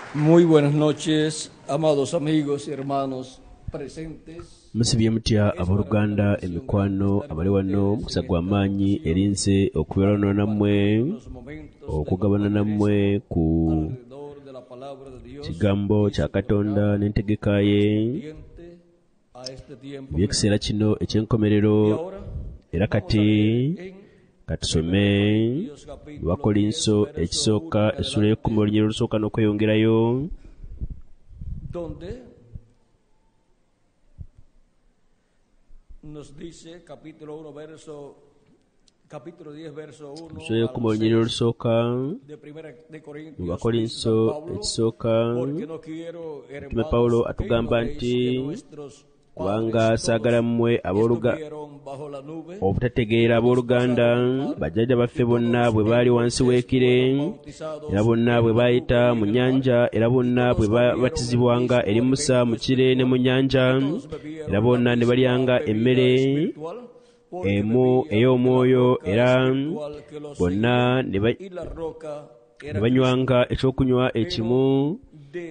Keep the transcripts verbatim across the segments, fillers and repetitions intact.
Muy buenas noches, amados amigos y hermanos presentes. musibye mutya abooluganda emikwano abali wano mukisa gw'amaanyi erinze okubeerana nammwe okugabana nammwe ku kigambo kya Katonda n'entegeka ye by'ekiseera kino eky'enkomerero. Era kati katusome mu Bakolinso ekisooka essula y'ekkumi olunyiriri olusooka n'okweyongerayo, donde nos dice capítulo uno verso capítulo diez verso uno essula y'ekkumi olunyiriri olusooka mu Bakolinso ekisooka. Mtume Pawulo atugamba nti kubanga saagala mmwe abooluga obutategeera abooluganda bajjajja baffe bonna bwe baali wansi w'ekire, era bonna bwe baayita mu nnyanja, era bonna bwe babatizibwanga eri Musa mu kire ne mu nnyanja, era bonna ne balyanga emmere emu ey'omwoyo, era bonna ne banywanga ekyokunywa ekimu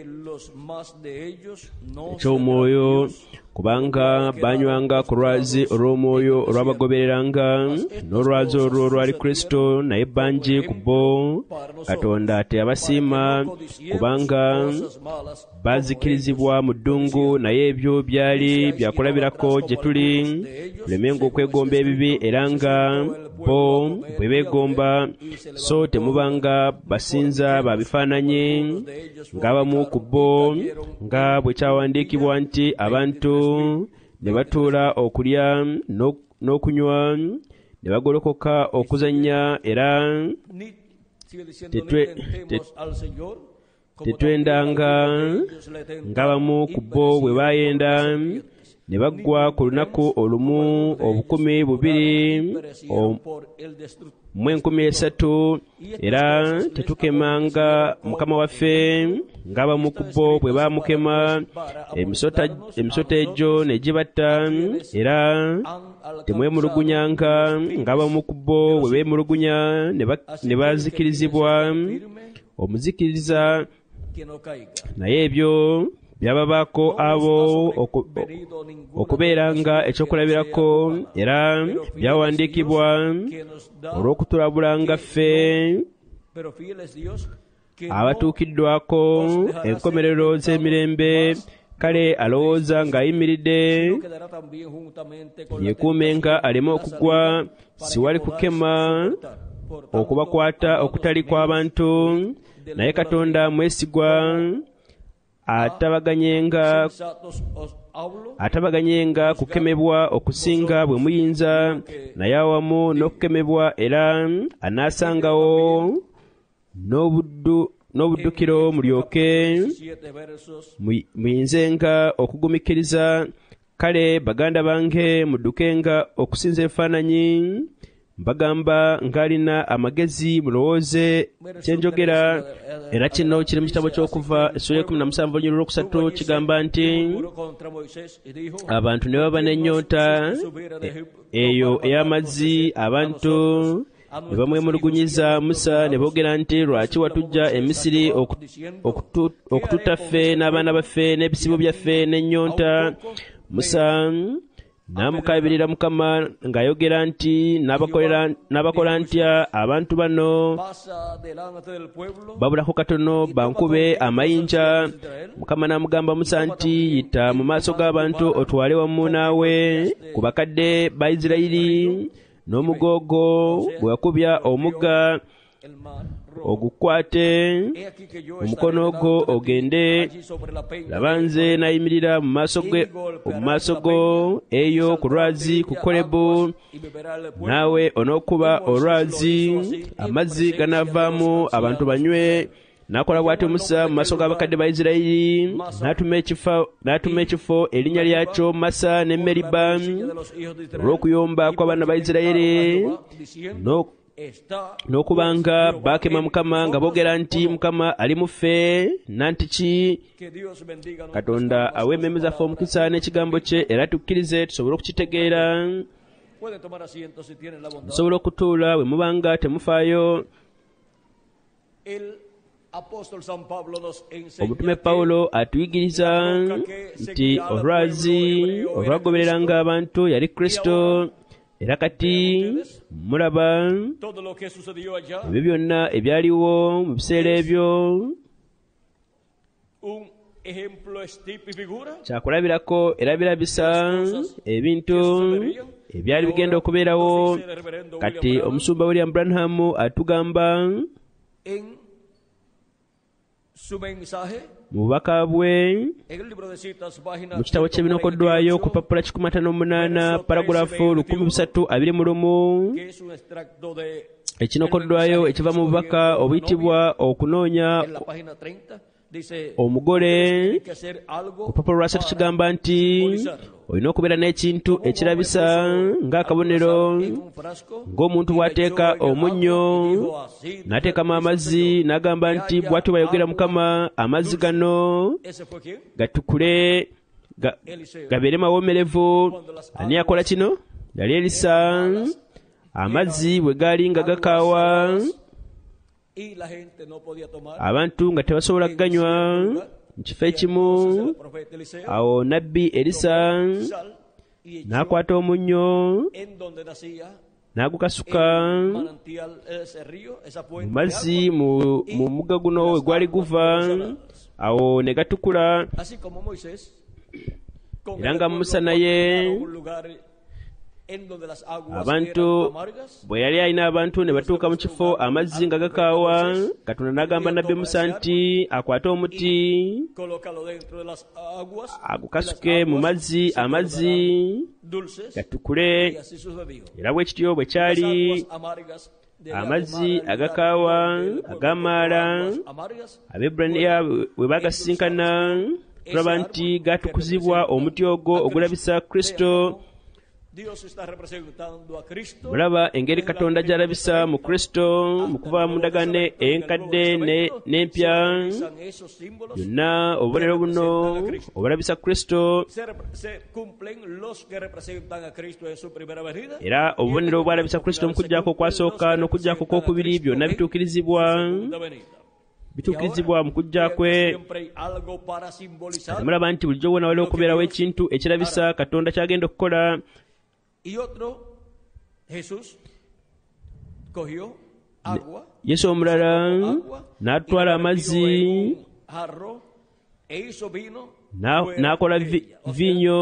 eky'omwoyo, kubanga banywanga ku lwazi olw'omwoyo olwabagobereranga, n'olwazi olwo lwali Kristo, naye bangi ku bo Katonda teyabasiima, kubanga baazikirizibwa mu ddungu, naye ebyo byali byakulabirako gye tuli, tulemenga okwegomba ebibi era nga bo bwe beegomba, so temubanga basinza ba bifaananyi ng'abamu ku bo, nga bwe kyawandiikibwa nti abantu ne batuula okulya n'okunywa, ne bagolokoka okuzannya, era tetwendanga ng'abamu ku bo bwe baayenda, ne baggwa ku lunaku olumu obukumi bubiri mu enkumi esatu, era tetukemanga Mukama waffe ng'abamu ku bo bwe baamukema, emisota egyo ne gibatta, era temwemulugunyanga ng'abamu ku bo bwe beemulugunya ne bazikirizibwa omuzikiriza, naye ebyo byababaako abo okubeeranga ekyokulabirako, era byawandiikibwa olw'okutulabulanga ffe abatuukiddwako enkomerero z'emirembe. Kale alowooza ng'ayimiridde yeekuumenga aleme okugwa, si wali kukema okubakwata okutali kw'abantu, naye Katonda mwesigwa, atabaganyenga atabaganyenga kukemebwa okusinga bwe muyinza, naye awamu n'okukemebwa era anaasangawo n'obuddukiro mulyoke muyinzenga okugumikiriza. Kale baganda bange, muddukenga okusinza ebifaananyi, mbagamba ng'alina amagezi mulowooze kyenjogera. Era kino kiri mu kitabo ky'Okuva essula y'ekkumi na musanvu olunyiriri olwokusatu, kigamba nti abantu ne baba n'ennyonta eyo ey'amazzi, abantu ne bamwemulugunyiza Musa ne boogera nti, lwaki watujja e Misiri okututta ffe n'abaana baffe n'ebisibo byaffe n'ennyonta? Musa n'amukaabirira Mukama ng'ayogera nti, n'abakola ntya abantu bano? Babulako katono bankube amayinja. Mukama n'amugamba Musa nti, yita mu maaso g'abantu otwale wamu naawe ku bakadde ba Isirayiri, n'omugoogo gwe wakubya omugga ogukwate mu mukono gwo ogende. Laba nze nayimirira mu maaso go eyo ku lwazi ku Kolebu, naawe onookuba olwazi, amazzi ganaavaamu abantu banywe. N'akola bw'atyo Musa mu maaso g'abakadde ba Isirayiri, n'atuma ekifo erinnya lyakyo Masa ne Meriba olw'okuyomba kw'abaana ba Isirayiri, n'okubanga baakema Mukama nga boogera nti, Mukama ali mu ffe, nantiki. Katonda awe emmeeme zaffe omukisa n'ekigambo kye, era tukkirize tusobole okukitegeera, tusobole okutuula bwe mubanga temufaayo. omutume Pawulo atuyigiriza nti olwazi olwagobereranga abantu yali Kristo, era kati mulaba ebyo byonna ebyaliwo mu biseera ebyo. Kyakulabirako era birabisa ebintu ebyali bigenda okubeerawo. Kati omusumba William Branham atugamba mu bubaka bwe mu kitabo ky'ebinokoddwayo ku papula kikumi ataano n'omunaana paragulafu lukumi bisatu abiri mu lumu, ekinokoddwayo ekiva mu bubaka obuyitibwa okunoonya omugole. Ku papula lwasatu kigamba nti olina okubeera n'ekintu ekirabisa ng'akabonero, ng'omuntu bw'ateeka omunnyo n'ateekamu amazzi n'agamba nti bw'atyo bayogera Mukama, amazzi gano gatukule gabeere mawoomerevu. Ani yakola kino? Yali Erisa. Amazzi bwe gaali nga gakaawa, abantu nga tebasobola kuganywa mu kifo ekimu. Awo nabbi Erisa n'akwata omunnyo n'agukasuka mu mazzi mu mugga guno we gwali guva, awo ne gatukula. Era nga Musa naye abantu bwe yali alina abantu ne batuuka mu kifo amazzi nga gakaawa, Katonda n'agamba nabbi Musa nti akwate omuti agukasuke mu mazzi, amazzi gatukule. Era bwe kityo bwe kyali. Amazzi agakaawa agamaala Abaebbulaniya bwe bagasinkana, tulaba nti gatukuzibwa omuti ogwo ogulabisa Kristo. Mulaba engeri Katonda gy'alabisa mu Kristo mu kuva mu ndagaano enkadde n'empya, yonna obubonero buno obulabisa Kristo. Era obubonero obwalabisa Kristo mu kujjako okwasooka n'okujjako okwokubiri byonna bituukirizibwa bituukirizibwa mu kujja kwe. Mulaba nti bulijjo bwonna waliwo okubeerawo ekintu ekirabisa Katonda kyagenda okukola. Yesu omulala n'atwala amazzi n'akola vinyo,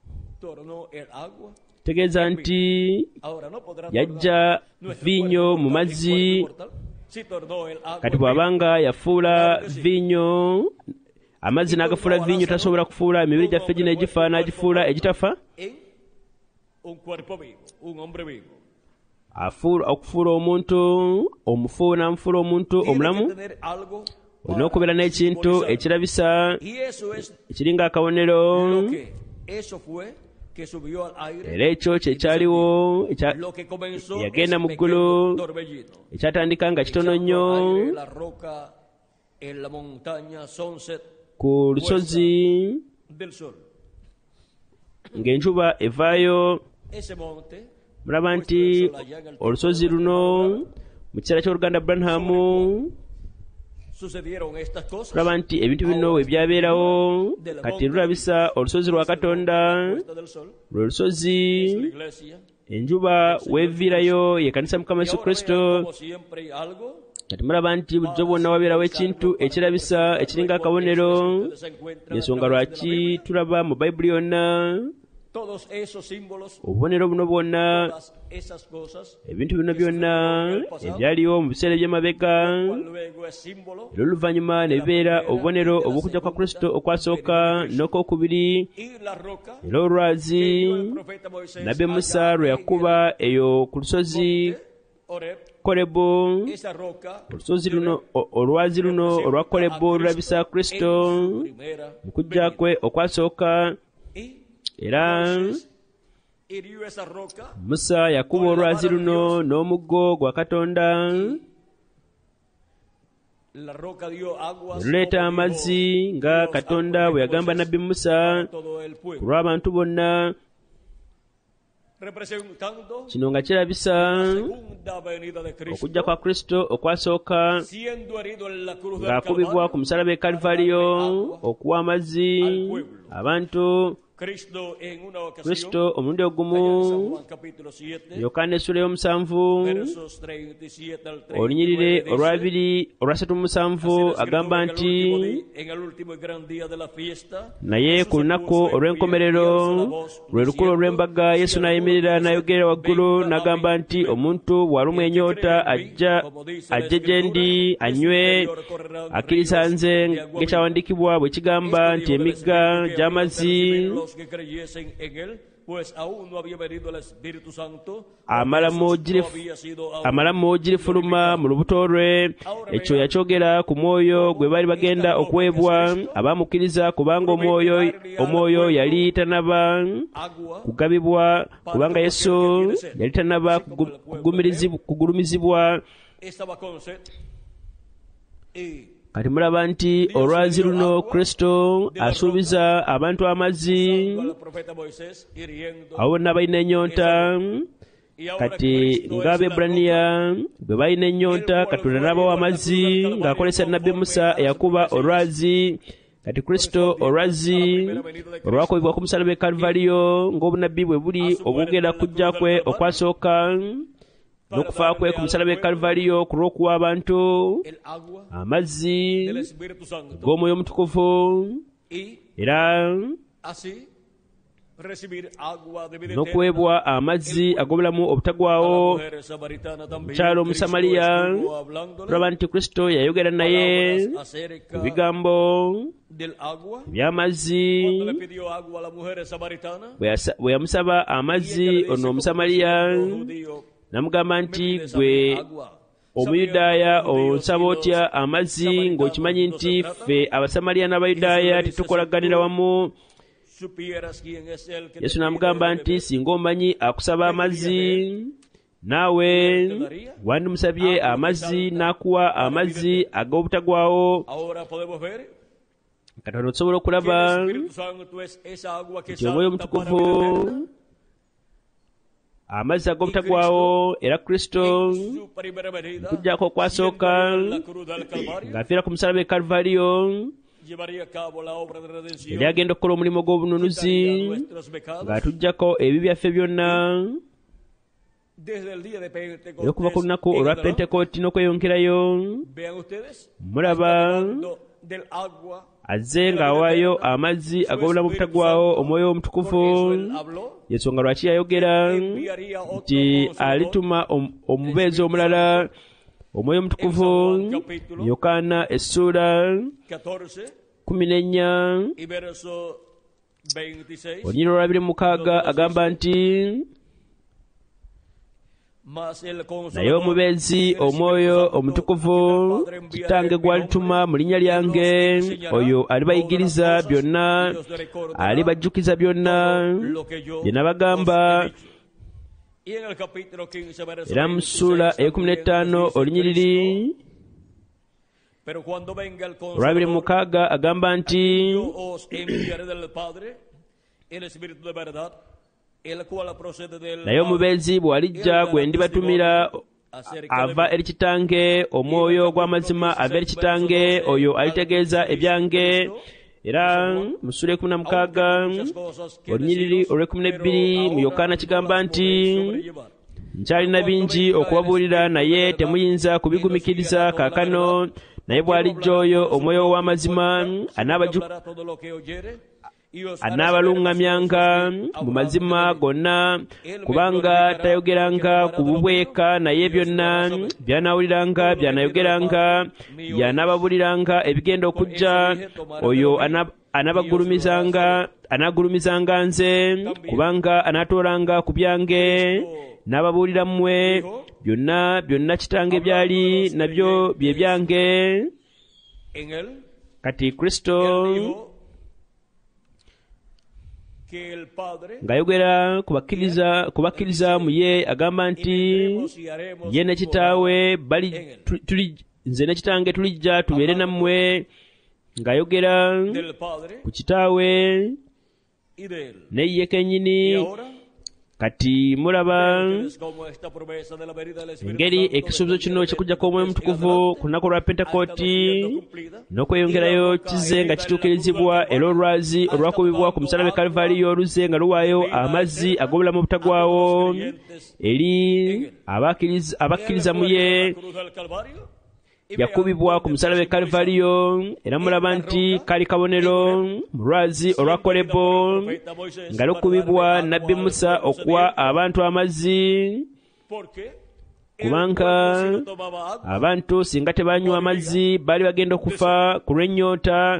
tegeeza nti yajja vinyo mu mazzi. Kati bw'abanga yafuula vinyo, amazzi n'agafuula vinyo, tasobola kufuula emibiri gyaffe gino egifa n'agifuula egitafa. Afuula okufuula omuntu omufu n'amufuula omuntu omulamu. Olina okubeera n'ekintu ekirabisa ekiringa akabonero. Era ekyo kyekyaliwo yagenda mu ggulu, ekyatandika nga kitono nnyo ku lusozi ng'enjuba evaayo. Mulaba nti olusozi luno mu kiseera ky'oluganda Branham, tulaba nti ebintu bino we byabeerawo. Kati lulabisa olusozi lwa Katonda, lwe lusozi enjuba weeviirayo ye Kkanisa Mukama Yesu Kristo. Kati mulaba nti bulijjo bwonna wabeerawo ekintu ekirabisa ekiringa akabonero. Ensonga lwaki tulaba mu Bayibuli yonna obubonero buno bwonna, ebintu bino byonna ebyaliwo mu biseera eby'emabega, era oluvannyuma ne bibeera obubonero obw'okujja kwa Kristo okwasooka n'okwokubiri. Era olwazi nabbi Musa lwe yakuba eyo ku lusozi Kolebu, olusozi luno olwazi luno olwa Kolebu lulabisa Kristo mu kujja kwe okwasooka. Era Musa yakuba olwazi luno n'omuggo gwa Katonda, luleeta amazzi nga Katonda bwe yagamba nabbi Musa ku lw'abantu bonna. representando kino nga kirabisa la segunda venida de Cristo, okujja kwa Kristo okwasooka siendo herido en la cruz del ng'akubibwa ku musalaba e Kalvaliyo okuwa amazzi abantu. Cristo en una ocasión, Kristo omulundi allá en San ogumu Juan capítulo siete, Yokaana essula y'omusanvu versos treinta y siete al treinta y olunyirire nueve, dice, olwabiri olwasatu mu musanvu agamba nti en el último y gran día de la fiesta, naye ku lunaku olw'enkomerero lwe lukulu olw'embaga Yesu n'ayimirira n'ayogerera waggulu n'agamba nti omuntu bw'alumwa ennyota ajja ajje gye ndi anywe, akkiriza nze ng'ekyawandiikibwa bwe kigamba nti emigga gy'amazzi que creyesen en él, pues aún no había venido el Espíritu Santo, amalamu girifuluma mu lubuto lwe. Ekyo yakyogera ku mwoyo gwe baali bagenda okuweebwa abaamukkiriza, kubanga omwoyo omwoyo yali tanaba kugabibwa, kubanga Yesu yali tanaba kugulumizibwa. Kati mulaba nti olwazi luno Kristo asuubiza abantu amazzi, abo bonna balina ennyonta. Kati ng'Abeebbulaniya bwe balina ennyonta, Katonda n'abawa amazzi ng'akozesa nnabbi Musa eyakuba olwazi. Kati Kristo olwazi olwakubibwa ku musalaba e Kalvaliyo ng'obunabbi bwe buli obwogera kujja kwe okwasooka n'okufa kwe ku musalaba e Kalvaliyo ku lw'okuwa abantu amazzi g'omwoyo omutukuvu, era n'okuweebwa amazzi ag'obulamu obutagwawo. Mukyalo Omusamaliya tulaba nti Kristo yayogera naye ku bigambo by'amazzi bwe yamusaba amazzi. Ono Omusamaliya namugamba nti gwe Omuyudaaya onsaba otya amazzi ng'okimanyi nti ffe Abasamaliya n'Abayudaaya tetukolaganira wamu? Yesu n'amugamba nti singa omanyi akusaba amazzi, naawe wandimusabye amazzi n'akuwa amazzi ag'obutagwawo. Katonda tusobola okulaba nti omwoyo omutukuvu amazzi ag'obutagwawo, era Kristo okujjako okwasooka ng'afiira ku musalaba e Kalvaliyo yali agenda okukola omulimu gw'obununuzi ng'atuggyako ebibi byaffe byonna. Era okuva ku lunaku olwa Pentekooti n'okweyongerayo, mulaba azze ng'awaayo amazzi ag'obulamu obutagwawo, omwoyo omutukuvu. Yensonga lwaki yayogera nti alituma omubeezi omulala, omwoyo omutukuvu. Yokaana essula kumi n'ennya olunyiriri olwabiri mu mukaaga agamba nti naye omubeezi omwoyo omutukuvu Kitange gw'alituma mu linnya lyange, oyo alibayigiriza byonna, alibajjukiza byonna bye nabagamba. Era mu ssuula ey'ekumi n'ettaano olunyiriri olwabiri mu mukaaga agamba nti naye omubeezi bw'alijja gwe ndibatumira ava eri Kitange, omwoyo ogw'amazima ava eri Kitange, oyo alitegeeza ebyange. Era mu ssuula ekumi na mukaaga olunyiriri olw'ekumi n'ebbiri mu Yokaana kigamba nti nkyalina bingi okubabuulira naye temuyinza kubigumikiriza kaakano, naye bw'alijja oyo omwoyo w'amazima anaabaluŋŋamyanga mu mazima gonna, kubanga tayogeranga ku bubweka, naye byonna by'anaawuliranga by'anaayogeranga by'anaababuuliranga ebigenda okujja. Oyo anaabagulumizanga anaagulumizanga nze, kubanga anaatoolanga ku byange n'ababuulira mmwe. Byonna byonna Kitange byali nabyo bye byange. Kati Kristo ng'ayogera kubakkiriza kubakkiriza mu ye agamba nti ye ne Kitaawe bali tuli nze ne Kitange tulijja tubeere nammwe. Ng'ayogera ku Kitaawe ne ye kennyini. kati mulaba engeri ekisuubizo kino kyekujjako omwoyo omutukuvu ku lunaku lwa pentekooti n'okweyongerayo kize nga kituukirizibwa era olwazi olwakubibwa ku musaalaba e kaluvaliyo oluze nga luwaayo amazzi ag'obulamu obutagwawo eri abakkiriza mu ye. yakubibwa ku musaalaba e kaluvaliyo era mulaba nti kali kabonero mu lwazi olwa kolebo nga lukubibwa nabbi musa okuwa abantu amazzi, kubanga abantu singa tebanywa amazzi baali bagenda okufa ku lw'ennyonta,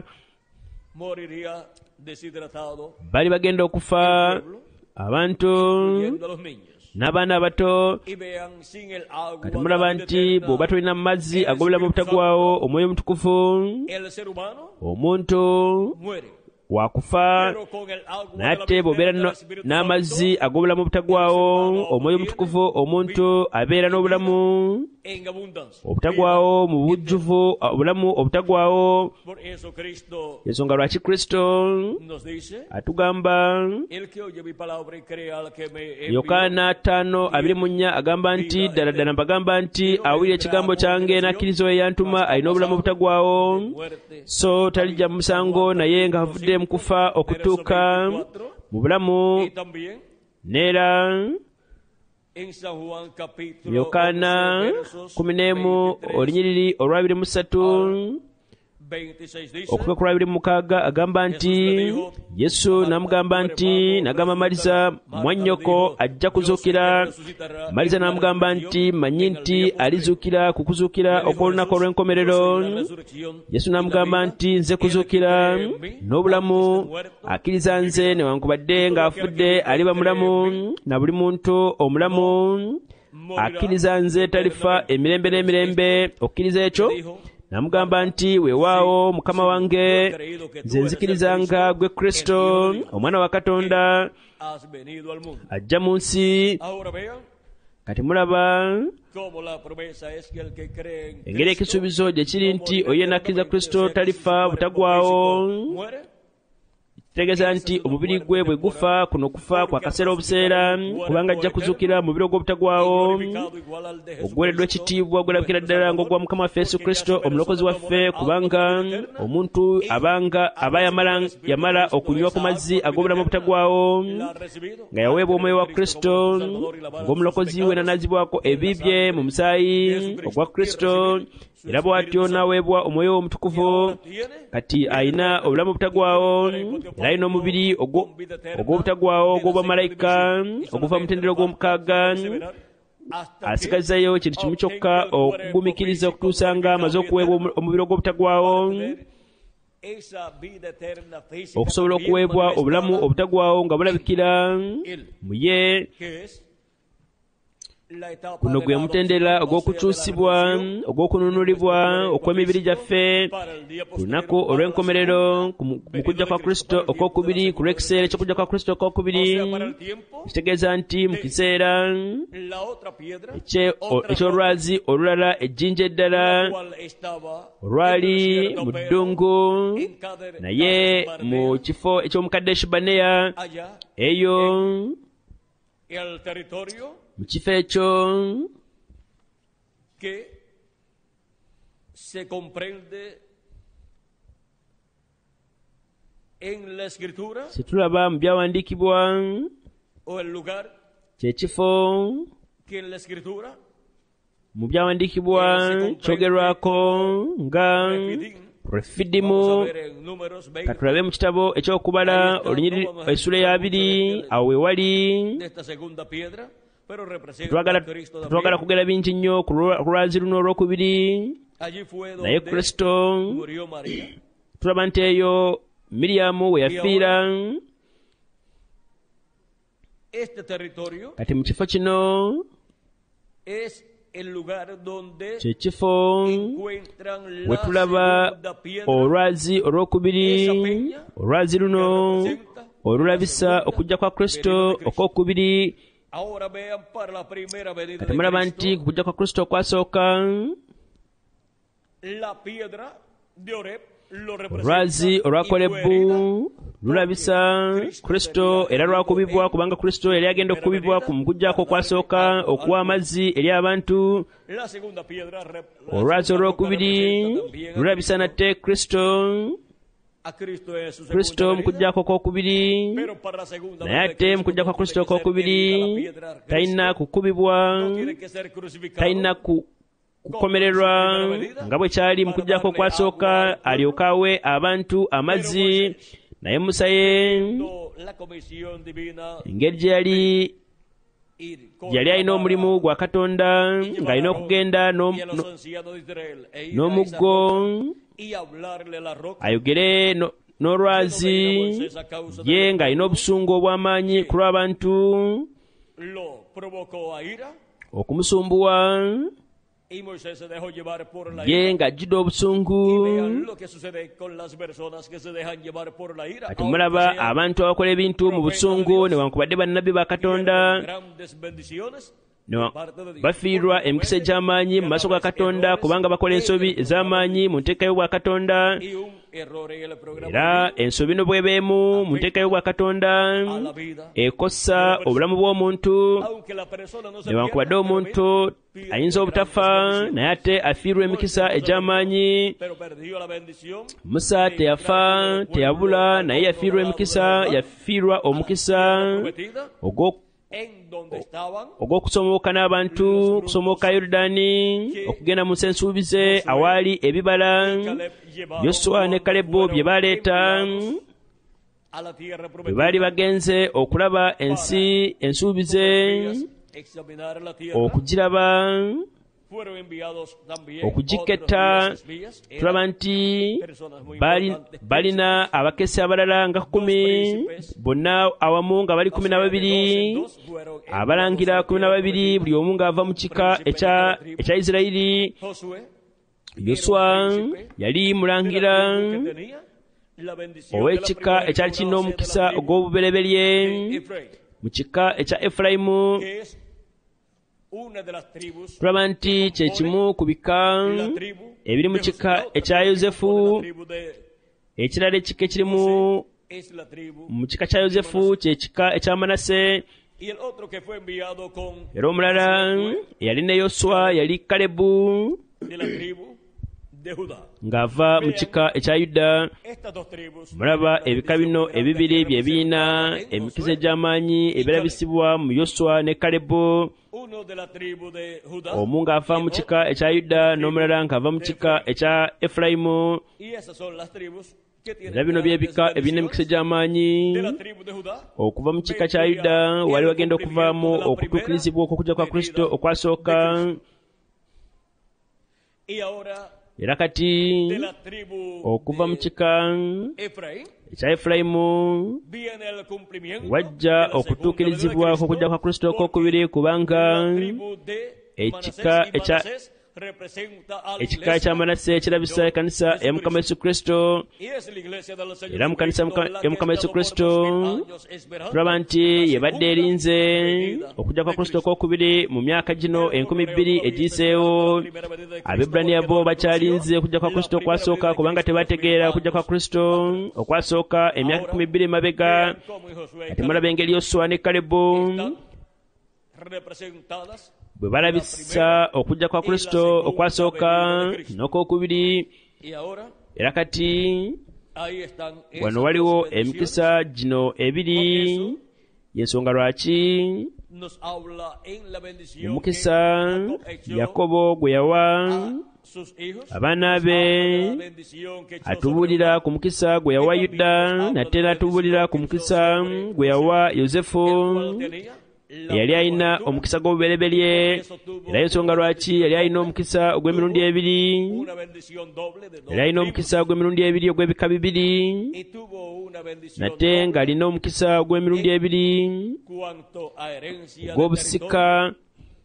baali bagenda okufa abantu n'abaana abato. Kati mulaba nti bw'oba tolina mu mazzi ag'obulamu obutagwawo omwoyo omutukuvu, omuntu wakufa. Nate bw'obeera n'amazzi ag'obulamu obutagwawo omwoyo omutukuvu, omuntu abeera n'obulamu obutagwawo mu bujjuvu, obulamu obutagwawo. Ensonga lwaki Kristo atugamba, Yokaana ttaano abiri mu nnya agamba nti ddala ddala mbagamba nti awulira ekigambo kyange n'akkiriza oyo eyantuma alina obulamu obutagwawo, so talijja mu musango naye nga avudde mu kufa okutuuka mu bulamu. Neera Yokaana kumi n'emu olunyiriri olwabiri mu ssatu okuva ku lwabiri mu mukaaga agamba nti Yesu n'amugamba nti nagamba Maliza mwannyoko ajja kuzuukira. Maliza n'amugamba nti manyi nti alizuukira ku kuzuukira okw'olunaku olw'enkomerero. Yesu n'amugamba nti nze kuzuukira n'obulamu, akkiriza nze newankubadde ng'afudde aliba mulamu, na buli muntu omulamu akkiriza nze talifa emirembe n'emirembe. Okkiriza ekyo? Namugamba nti weewaawo Mukama wange, nze nzikirizanga gwe Kristo omwana wa Katonda ajja mu nsi. Kati mulaba engeri ekisuubizo gye kiri nti oyo yenna akkiriza Kristo talifa butagwawo. Kitegeeza nti omubiri gwe bwe gufa, kuno kufa kwa kaseera obuseera, kubanga ajja kuzuukira mu biro gw'obutagwawo oguweereddwa ekitiibwa ogulabikira ddala ng'ogwa Mukama waffe Yesu Kristo omulokozi waffe, kubanga omuntu abanga aba yamala yamala okunywa ku mazzi ag'obulamu obutagwawo nga yaweebwa omwoyo wa Kristo ng'omulokozi we n'anaazibwako ebibi bye mu musaayi ogwa Kristo, era bw'atyo n'aweebwa omwoyo omutukuvu. Kati ayina obulamu obutagwawo era ayina omubiri ogw'obutagwawo ogw'obwamalayika oguva mu mutendera gw'omukaaga. Asigazzayo kintu kimu kyokka, okugumikiriza okutuusa nga amaze okuweebwa omubiri ogw'obutagwawo, okusobola okuweebwa obulamu obutagwawo nga bulabikira mu ye. Guno gwe mutendera ogw'okukyusibwa ogw'okununulibwa okw'emibiri gyaffe ku lunaku olw'enkomerero mu kujja kwa Kristo okwokubiri, ku lw'ekiseera eky'okujja kwa Kristo okwokubiri. Kitegeeza nti mu kiseera eky'olwazi olulala ejjinja eddala olwali mu ddungu, naye mu kifo eky'omukaddeshi Baneya, eyo mu kifo ekyo situlaba mu byawandiikibwa kyekifo mu byawandiikibwa kyogerwako nga Refidimu. Katulabe mu kitabo eky'okubala olunyiriri essula y'abiri, awo we wali. Twagala kugera bingi nnyo ku lwazi luno olwokubiri, naye Kristo tulaba nti eyo Miriyamu we yafiira. Kati mu kifo kino kye kifo we tulaba olwazi olwokubiri, olwazi luno olulabisa okujja kwa Kristo okwokubiri. Kati mulaba nti kujja kwa Kristo okwasooka olwazi olwa kolebu lulabisa Kristo era lwakubibwa, kubanga Kristo yali agenda okukubibwa ku mukujjako okwasooka okuwa amazzi eri abantu. Olwazi olwokubiri lulabisa nate Kristo Kristo mukujjako okwokubiri, naye ate mukujja kwa Kristo okwokubiri talina kukubibwa, talina kukomererwa nga bwe kyali mukujjako okwasooka alyoke awe abantu amazzi. Naye Musa ye engeri gye yali yali alina omulimu gwa Katonda ng'alina okugenda n'omuggo ayogere n'olwazi ye ng'alina obusungu obw'amaanyi ku lw'abantu okumusumbuwa ye ng'ajjudde obusungu. Kati mulaba abantu abakola ebintu mu busungu newankubadde bannabbi ba Katonda bafiirwa emikisa egy'amaanyi mu maaso ga Katonda kubanga bakola ensobi ez'amaanyi mu nteeka y'obwa Katonda. Era ensobi no bwebeemu mu nteeka y'obwa Katonda ekossa obulamu bw'omuntu, newankubadde omuntu ayinza obutafa naye ate afiirwa emikisa egy'amaanyi. Musa teyafa, teyabula, naye yafiirwa emikisa, yafiirwa omukisa ogwo ogw'okusomoka n'abantu, okusomoka Yoludaani okugenda mu nsi ensuubize awaali ebibala. Yoswa ne Kalebu bye baleeta bwe baali bagenze okulaba ensi ensuubize, okugiraba, okugiketta, tulaba nti balina abakesi abalala nga kkumi, bonna awamu nga bali kumi na babiri, abalangira kumi na babiri, buli omu ng'ava mu kika ekya Isirayiri. Yoswa yali mulangira ow'ekika ekyali kirina omukisa ogw'obubereberye mu kika ekya Efulayimu. Tulaba nti kye kimu ku bika ebiri mu kika ekya Yozefu. Ekirala ekika ekirimu mu kika kya Yozefu kye kika ekya Manase. Era omulala yali ne Yoswa yali Kalebu ng'ava mu kika ekya Yuda. Mulaba ebika bino ebibiri bye biina emikisa egy'amaanyi ebirabisibwa mu Yoswa ne Kalebu, omu ng'ava mu kika ekya Yuda n'omulala ng'ava mu kika ekya Efulayimu. Era bino byebika ebirina emikisa egy'amaanyi. Okuva mu kika kya Yuda wali wagenda okuvaamu okutuukirizibwa okujja kwa Kristo okwasooka. Era kati okuva mu kika ekya Efulayimu wajja okutuukirizibwa okujja kwa Kristo okwokubiri, kubanga ekika ekya ekika kya Manase kirabisa ekkanisa ya Mukama Yesu Kristo. Era mu kkanisa ya Mukama Yesu Kristo tulaba nti yebadde erinze okujja kwa Kristo okwokubiri mu myaka gino enkumi bbiri egiyiseewo. Abebbulaniya bo bakyalinze okujja kwa Kristo okwasooka kubanga tebategeera okujja kwa Kristo okwasooka emyaka ekumi bbiri mabega. Ate mulaba engeri Yoswa ne Kalebu bwe balabisa okujja kwa Kristo okwasooka n'okwokubiri. Era kati wano waliwo emikisa gino ebiri, y'ensonga lwaki omukisa Yakobo gwe yawa abaana be atubuulira ku mukisa gwe yawa Yuda, nate n'atubuulira ku mukisa gwe yawa Yozefu eyali alina omukisa gw'obubereberye. Era y'ensonga lwaki yali alina omukisa ogw'emirundi ebiri, yali alina omukisa ogw'emirundi ebiri ogw'ebika bibiri, nate ng'alina omukisa ogw'emirundi ebiri ogw'obusika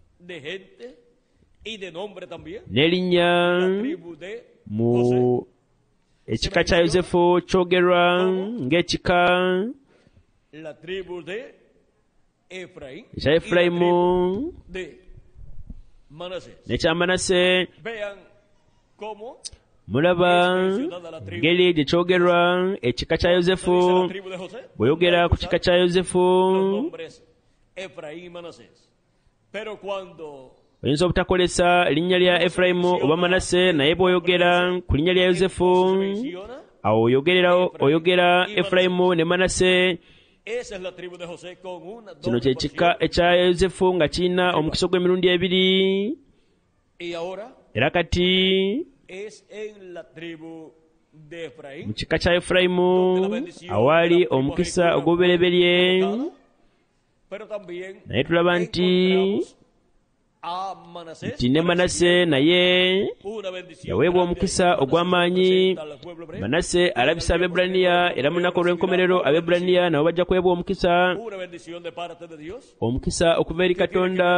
n'erinnya mu ekika kya Yozefu kyogerwa ng'ekika ekya Efulayimu n'ekya Manase. mulaba ngeri gye kyogerwa ekika kya yozefu bw'oyogera ku kika kya yozefu oyinza obutakolesa linnya lya efulayimu oba manase, naye bw'oyogera ku linnya lya yozefu awo oyogera efulayimu ne manase. Kino kye kika ekya yozefu nga kirina omukisa gw'emirundi ebiri. Era kati mu kika kya efulayimu awaali omukisa ogw'obubereberye, naye tulaba nti nti ne manase naye yaweebwa omukisa ogw'amaanyi. Manase alabisa Abebbulaniya, era mu lunaku olw'enkomerero Abebbulaniya nabo bajja kuweebwa omukisa, omukisa okuva eri Katonda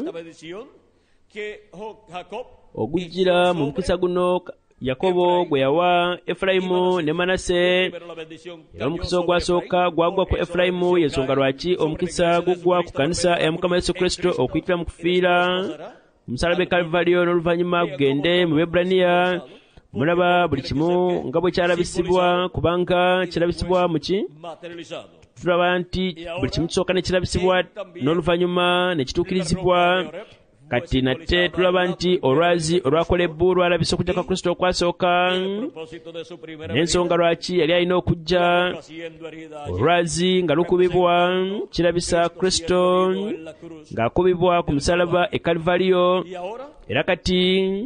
ogujjira mu mukisa guno Yakobo gwe yawa Efulayimu ne Manase. Era omukisa ogwasooka gwagwa ku Efulayimu, y'ensonga lwaki omukisa gugwa ku kanisa ya Mukama Yesu Kristo okuyitira mu kufiira omusaalaba e Kaluvaliyo n'oluvannyuma gugende mu Bebbulaniya. Mulaba buli kimu nga bwe kyalabisibwa, kubanga kirabisibwa mu ki? Tulaba nti buli kimu kisooka ne kirabisibwa n'oluvannyuma ne kituukirizibwa. Kati nate tulaba nti olwazi olwakolebwa lwalabisa okujja kwa Kristo okwasooka, n'ensonga lwaki yali alina okujja. Olwazi nga lukubibwa kirabisa Kristo ng'akubibwa ku musaalaba e Kaluvaliyo. Era kati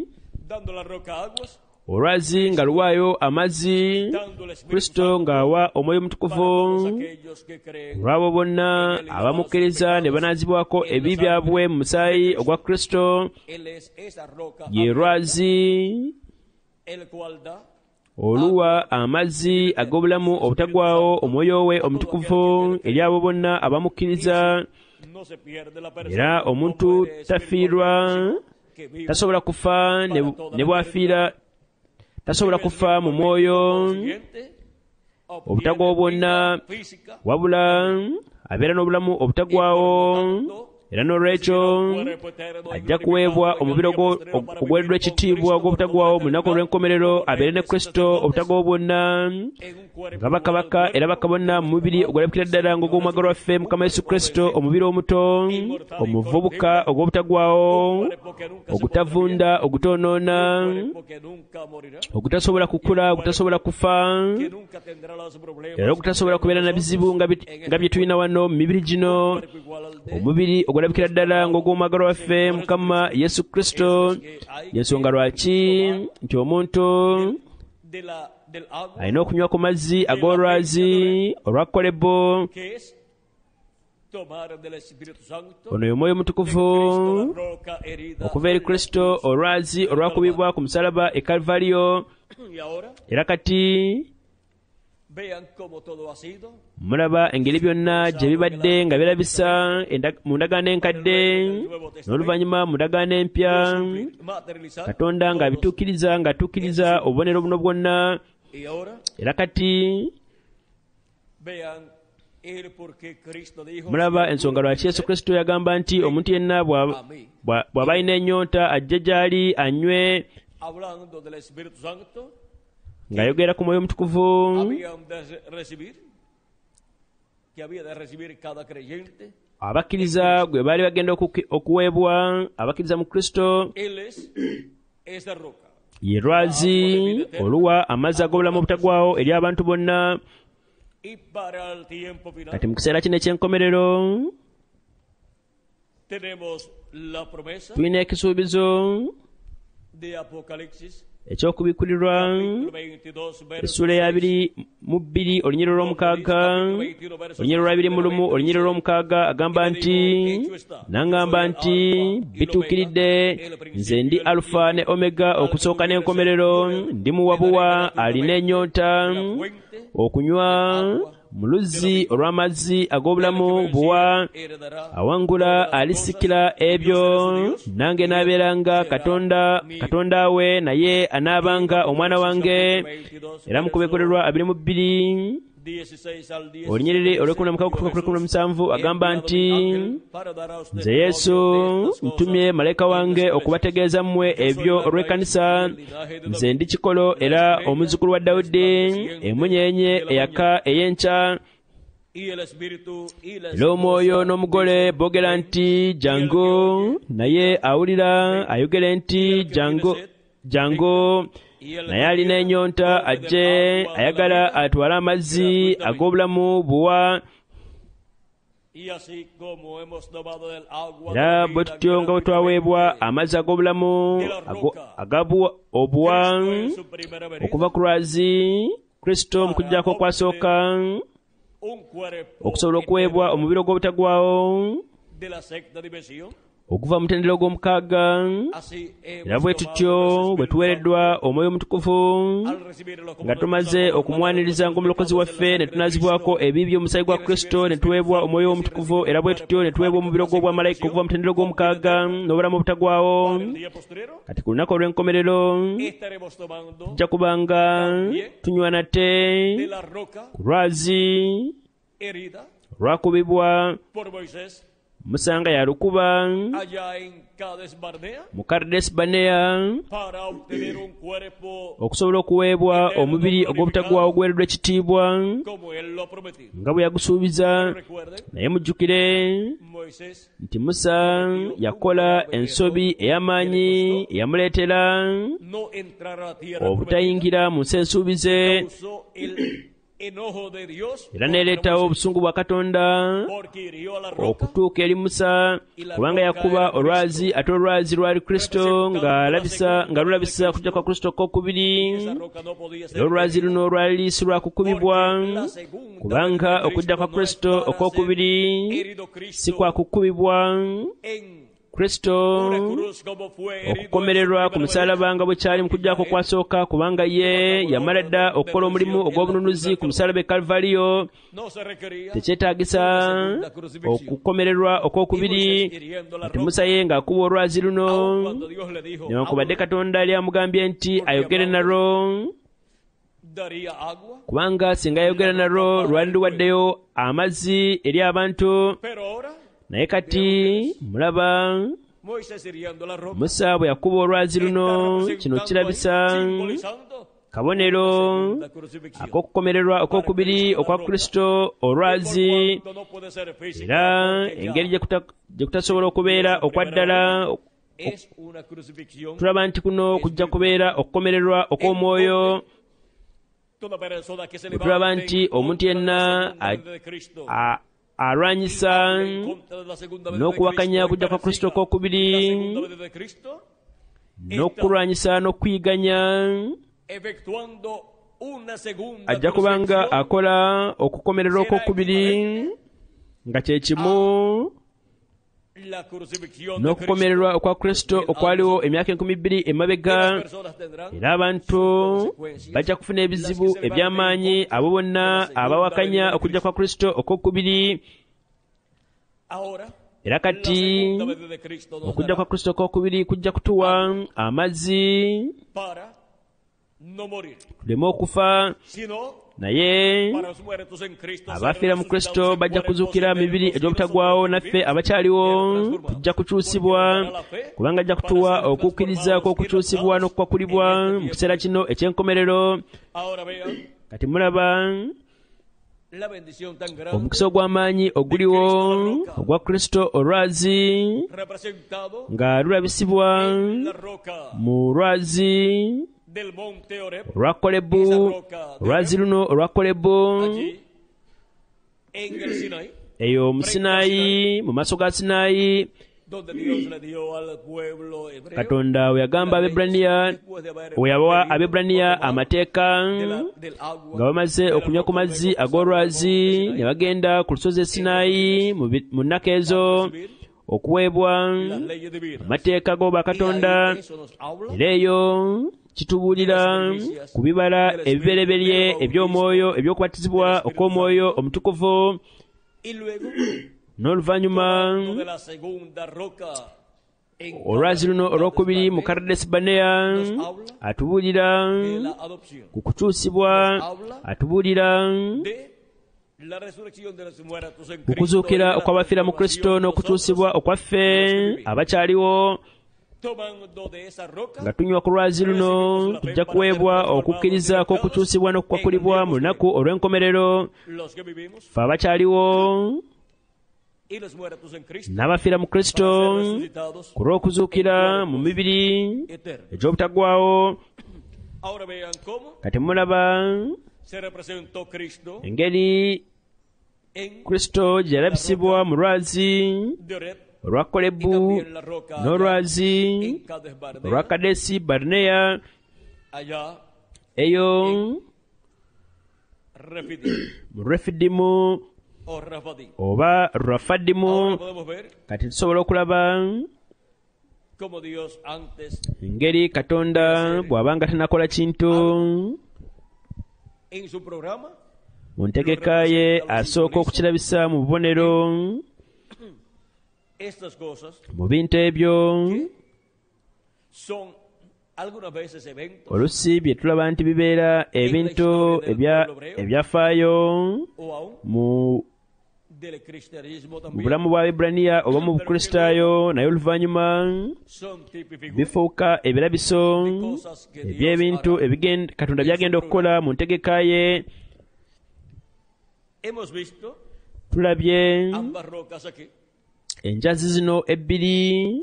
olwazi nga luwaayo amazzi, Kristo ng'awa Omwoyo Mutukuvu olw'abo bonna abamukkiriza ne banaazibwako ebibi byabwe mu musaayi ogwa Kristo. Ye lwazi oluwa amazzi ag'obulamu obutagwawo Omwoyo we Omutukuvu eri abo bonna abamukkiriza. Era omuntu tafiirwa, tasobola kufa ne bwafiira, tasobola kufa mu mwoyo obutagwawo bwonna, wabula abeera n'obulamu obutagwawo. Era n'olwekyo ajja kuweebwa omubiri ogweddwa ekitiibwa ogw'obutagwawo mu lunaku olw'enkomerero, abeere ne Kristo obutagwawo bwonna nga bakabaka era bakabona mu mubiri ogwalabikira ddala ng'ogw'omwagalwa waffe Mukama Yesu Kristo, omubiri omuto omuvubuka ogw'obutagwawo, ogutavunda, ogutoonoona, ogutasobola kukula, ogutasobola kufa, era ogutasobola kubeera na bizibu nga bye tulina wano mu mibiri gino, omubiri ogwalabikira ddala ng'ogw'omwagalwa waffe Mukama Yesu Kristo. Y'ensonga lwaki nti omuntu alina okunywa ku mazzi ag'olwazi olwa kolebo. Ono ye Mwoyo Mutukuvu okuva eri Kristo, olwazi olwakubibwa ku musaalaba e Kaluvaliyo. Era kati mulaba engeri byonna gye bibadde nga birabisa mu ndagaano enkadde n'oluvannyuma mu ndagaano empya, Katonda ng'abituukiriza ng'atuukiriza obubonero buno bwonna. Era kati mulaba ensonga lwaki Yesu Kristo yagamba nti omuntu yenna bw'aba alina ennyonta ajje gy'ali anywe, ng'ayogera ku Mwoyo Mutukuvu abakkiriza gwe baali bagenda okuweebwa, abakkiriza mu Kristo. Ye lwazi oluwa amazzi ag'obulamu obutagwawo eri abantu bonna. Kati mu kiseera kino eky'enkomerero tulina ekisuubizo eky'okubikkulirwa essula ey'abiri mu bbiri olunyiriro lw'omukaaga, olunyiriro lw'abiri mu lumu olunyiriro lw'omukaaga, agamba nti n'aŋŋamba nti bituukiridde, nze ndi Alufa ne Omega, okusooka n'enkomerero, ndi muwabuwa alina ennyonta okunywa mu luzzi olw'amazzi ag'obulamu buwa. Awangula alisikira ebyo, nange naabeeranga Katonda Katonda we, naye anaabanga omwana wange. Era mu kubeekolerwa abiri mu bbiri olunyiriri olw'ekumi na mukaaga okutuuka ku lw'ekumi na musanvu agamba nti nze Yesu ntumye malayika wange okubategeeza mmwe ebyo olw'ekkanisa. Nze ndi kikolo era omuzzukulu wa Dawudi, emunyeenye eyaka ey'enkya. Era omwoyo n'omugole boogera nti jangu, naye awulira ayogere nti jangu jangu. Naye alina ennyonta ajje, ayagala atwale amazzi ag'obulamu buwa. Era bwe tutyo nga bwe twaweebwa amazzi ag'obulamu agabuwa obuwa okuva ku lwazi Kristo mu kujjako okwasooka, okusobola okuweebwa omubiri ogw'obutagwawo okuva mu mutendera gw'omukaaga. Era bwe tutyo bwe tuweereddwa omwoyo omutukuvu nga tumaze okumuwaniriza ng'omulokozi waffe, ne tunaazibwako ebibi by'omusaayi gwa Kristo, ne tuweebwa omwoyo omutukuvu. Era bwe tutyo ne tuweebwa omubiri ogw'obwamalayika okuva mu mutendera gw'omukaaga n'obulamu obutagwawo. Kati ku lunaku olw'enkomerero tujja kubanga tunywa nate ku lwazi lwakubibwa Musa nga yalukuba mu Kadeesi Baneya okusobola okuweebwa omubiri ogw'obutagwawo ogwereddwa ekitiibwa nga bwe yagusuubiza. Naye mujjukire nti Musa yakola ensobi ey'amaanyi eyamuleetera obutayingira mu nsi ensuubize, era neeleetawo obusungu bwa Katonda okutuuka eri Musa, kubanga yakuba olwazi, ate olwazi lwali Kristo nga lulabisa okujja kwa Kristo okwokubiri. Era olwazi luno lwali liiso lwa kukubibwa, kubanga okujja kwa Kristo okwokubiri si kwa kukubibwa Kristo okukomererwa ku musaalaba nga bwe kyali mu kujjako okwasooka, kubanga ye yamala dda okukola omulimu ogw'obununuzi ku musaalaba e Kalvaliyo. Tekyetaagisa okukomererwa okwokubiri ati Musa ye ng'akuba olwazi luno, newankubadde Katonda yali amugambye nti ayogere nalwo, kubanga singa yayogera nalwo lwali luwaddeyo amazzi eri abantu. Naye kati mulaba Musa bwe yakuba olwazi luno, kino kirabisa kabonero ak'okukomererwa okwokubiri okwa Kristo olwazi, era engeri gye kutasobola okubeera okwa ddala. Tulaba nti kuno kujja kubeera okukomererwa okw'omwoyo. Tulaba nti omuntu yenna alwanyisa n'okuwakanya kujja kwa Kristo okwokubiri, n'okulwanyisa n'okwiganya, ajja kubanga akola okukomerera okwokubiri nga kye kimu n'okukomererwa okwa Kristo okwaliwo emyaka enkumi bbiri emabega. Era abantu bajja kufuna ebizibu eby'amaanyi abo bonna abawakanya okujja kwa Kristo okwokubiri. Era kati okujja kwa Kristo okwokubiri kujja kutuwa amazzi tuleme okufa, naye abafiira mu Kristo bajja kuzuukira mibiri egy'obutagwawo. Naffe abakyaliwo tujja kukyusibwa, kubanga ajja kutuwa okukkiriza kw'okukyusibwa n'okukwakulibwa mu kiseera kino eky'enkomerero. Kati mulaba omukisa ogw'amaanyi oguliwo ogwa Kristo olwazi, nga lulabisibwa mu lwazi olwa Kolebu. Olwazi luno olwa Kolebu eyo mu Sinaayi, mu maaso ga Sinaayi, Katonda we yagamba Abebbulaniya, we yabawa Abebbulaniya amateeka nga bamaze okunywa ku mazzi ag'olwazi, ne bagenda ku lusozi e Sinaayi mu nnaku ezo okuweebwa amateeka g'oba Katonda. Era eyo kitubuulira ku bibala ebibereberye eby'omwoyo eby'okubatizibwa okw'omwoyo omutukuvu. N'oluvannyuma olwazi luno olwokubiri mu Kadeesi Baneya atubuulira ku kukyusibwa, atubuulira okuzuukira okw'abafiira mu Kristo n'okukyusibwa okwaffe abakyaliwo nga tunywa ku lwazi luno tujja kuweebwa okukkiriza kw'okukyusibwa n'okukwakulibwa mu lunaku olw'enkomerero. Ffe abakyaliwo n'abafiira mu Kristo ku lw'okuzuukira mu mibiri egy'obutagwawo. Kati mulaba engeri Kristo gye yalabisibwa mu lwazi olwa Kolebu n'olwazi olwa Kadesi Barineya eyo mu Refidimu oba Rafadimu. Kati tusobola okulaba engeri Katonda bw'abanga tanakola kintu mu ntegeka ye asooka okukirabisa mu bubonero. Mu bintu ebyo olusi bye tulaba nti bibeera ebintu ebyafaayo mu mu bulamu bw'Abaebbulaniya oba mu Bukristaayo, naye oluvannyuma bifuuka ebirabiso eby'ebintu Katonda by'agenda okukola mu ntegeka ye. Tulabye enjazi zino ebbiri,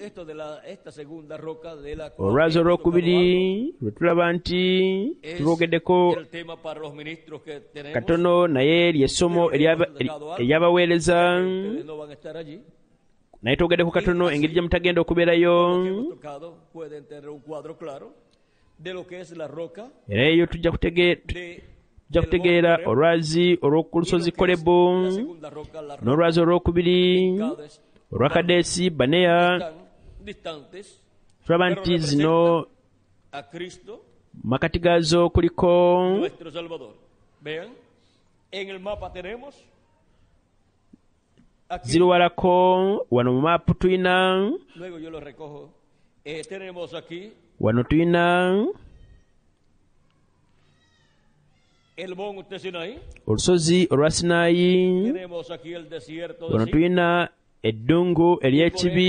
olwazi olwokubiri lwe tulaba nti tulwogeddeko katono, naye lyessomo ery'abaweereza, naye twogeddeko katono engeri gye mutagenda okubeerayo, era eyo tujja kutegeera olwazi olw'oku lusozi Kolebu n'olwazi olwokubiri olwa Kadesi Barineya. Tulaba nti zino makati gaazo kuliko ziruwalako wano mu maapu tuyina wano tuyina olusozi olwa Sinaayi, wano tuyina eddungu ery'ekibi,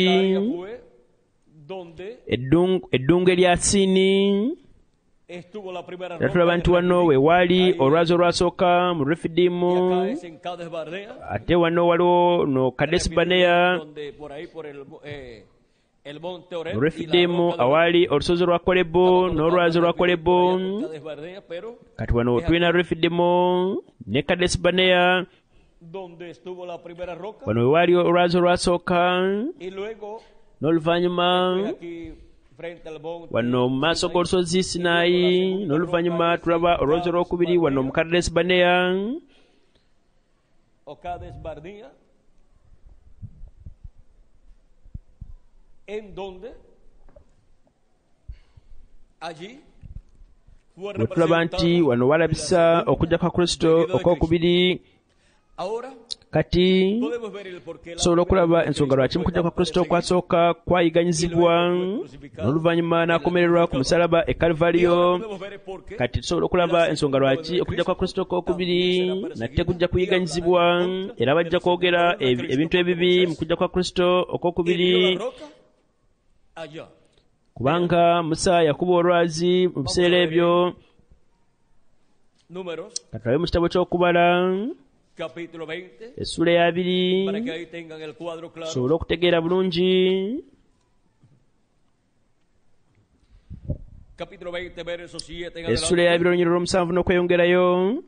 eddungu erya Siini. Era tulaba nti wano we waali olwazi olwasooka mu Refidimu, ate wano waliwo no Kadesi Barineya mu Refidimu awaali olusozi olwa Kolebu n'olwazi olwa Kolebu. Kati wano tulina Refidimu ne Kadesi Barineya, wano we waali olwazi olwasooka, n'oluvannyuma wano mu maaso g'olusozi Sinaayi, n'oluvannyuma tulaba olwazi olwokubiri wano mu Kadesi Barineya. We tulaba nti wano walabisa okujja kwa Kristo okwokubiri. Kati tusobola okulaba ensonga lwaki mu kujja kwa Kristo kwasooka kwayiganyizibwa n'oluvannyuma n'akomererwa ku musalaba e Kaluvaliyo. Kati tusobola okulaba ensonga lwaki okujja kwa Kristo okwokubiri nate kujja kuyiganyizibwa, era bajja kwogera ebintu ebibi mu kujja kwa Kristo okwokubiri, kubanga Musa yakuba olwazi mu biseera ebyo. Katulabe mu kitabo ky'okubala essula ey'abiri tusobole okutegeera bulungi. Essula ey'abiri olunyiriro lw'omusanvu n'okweyongerayo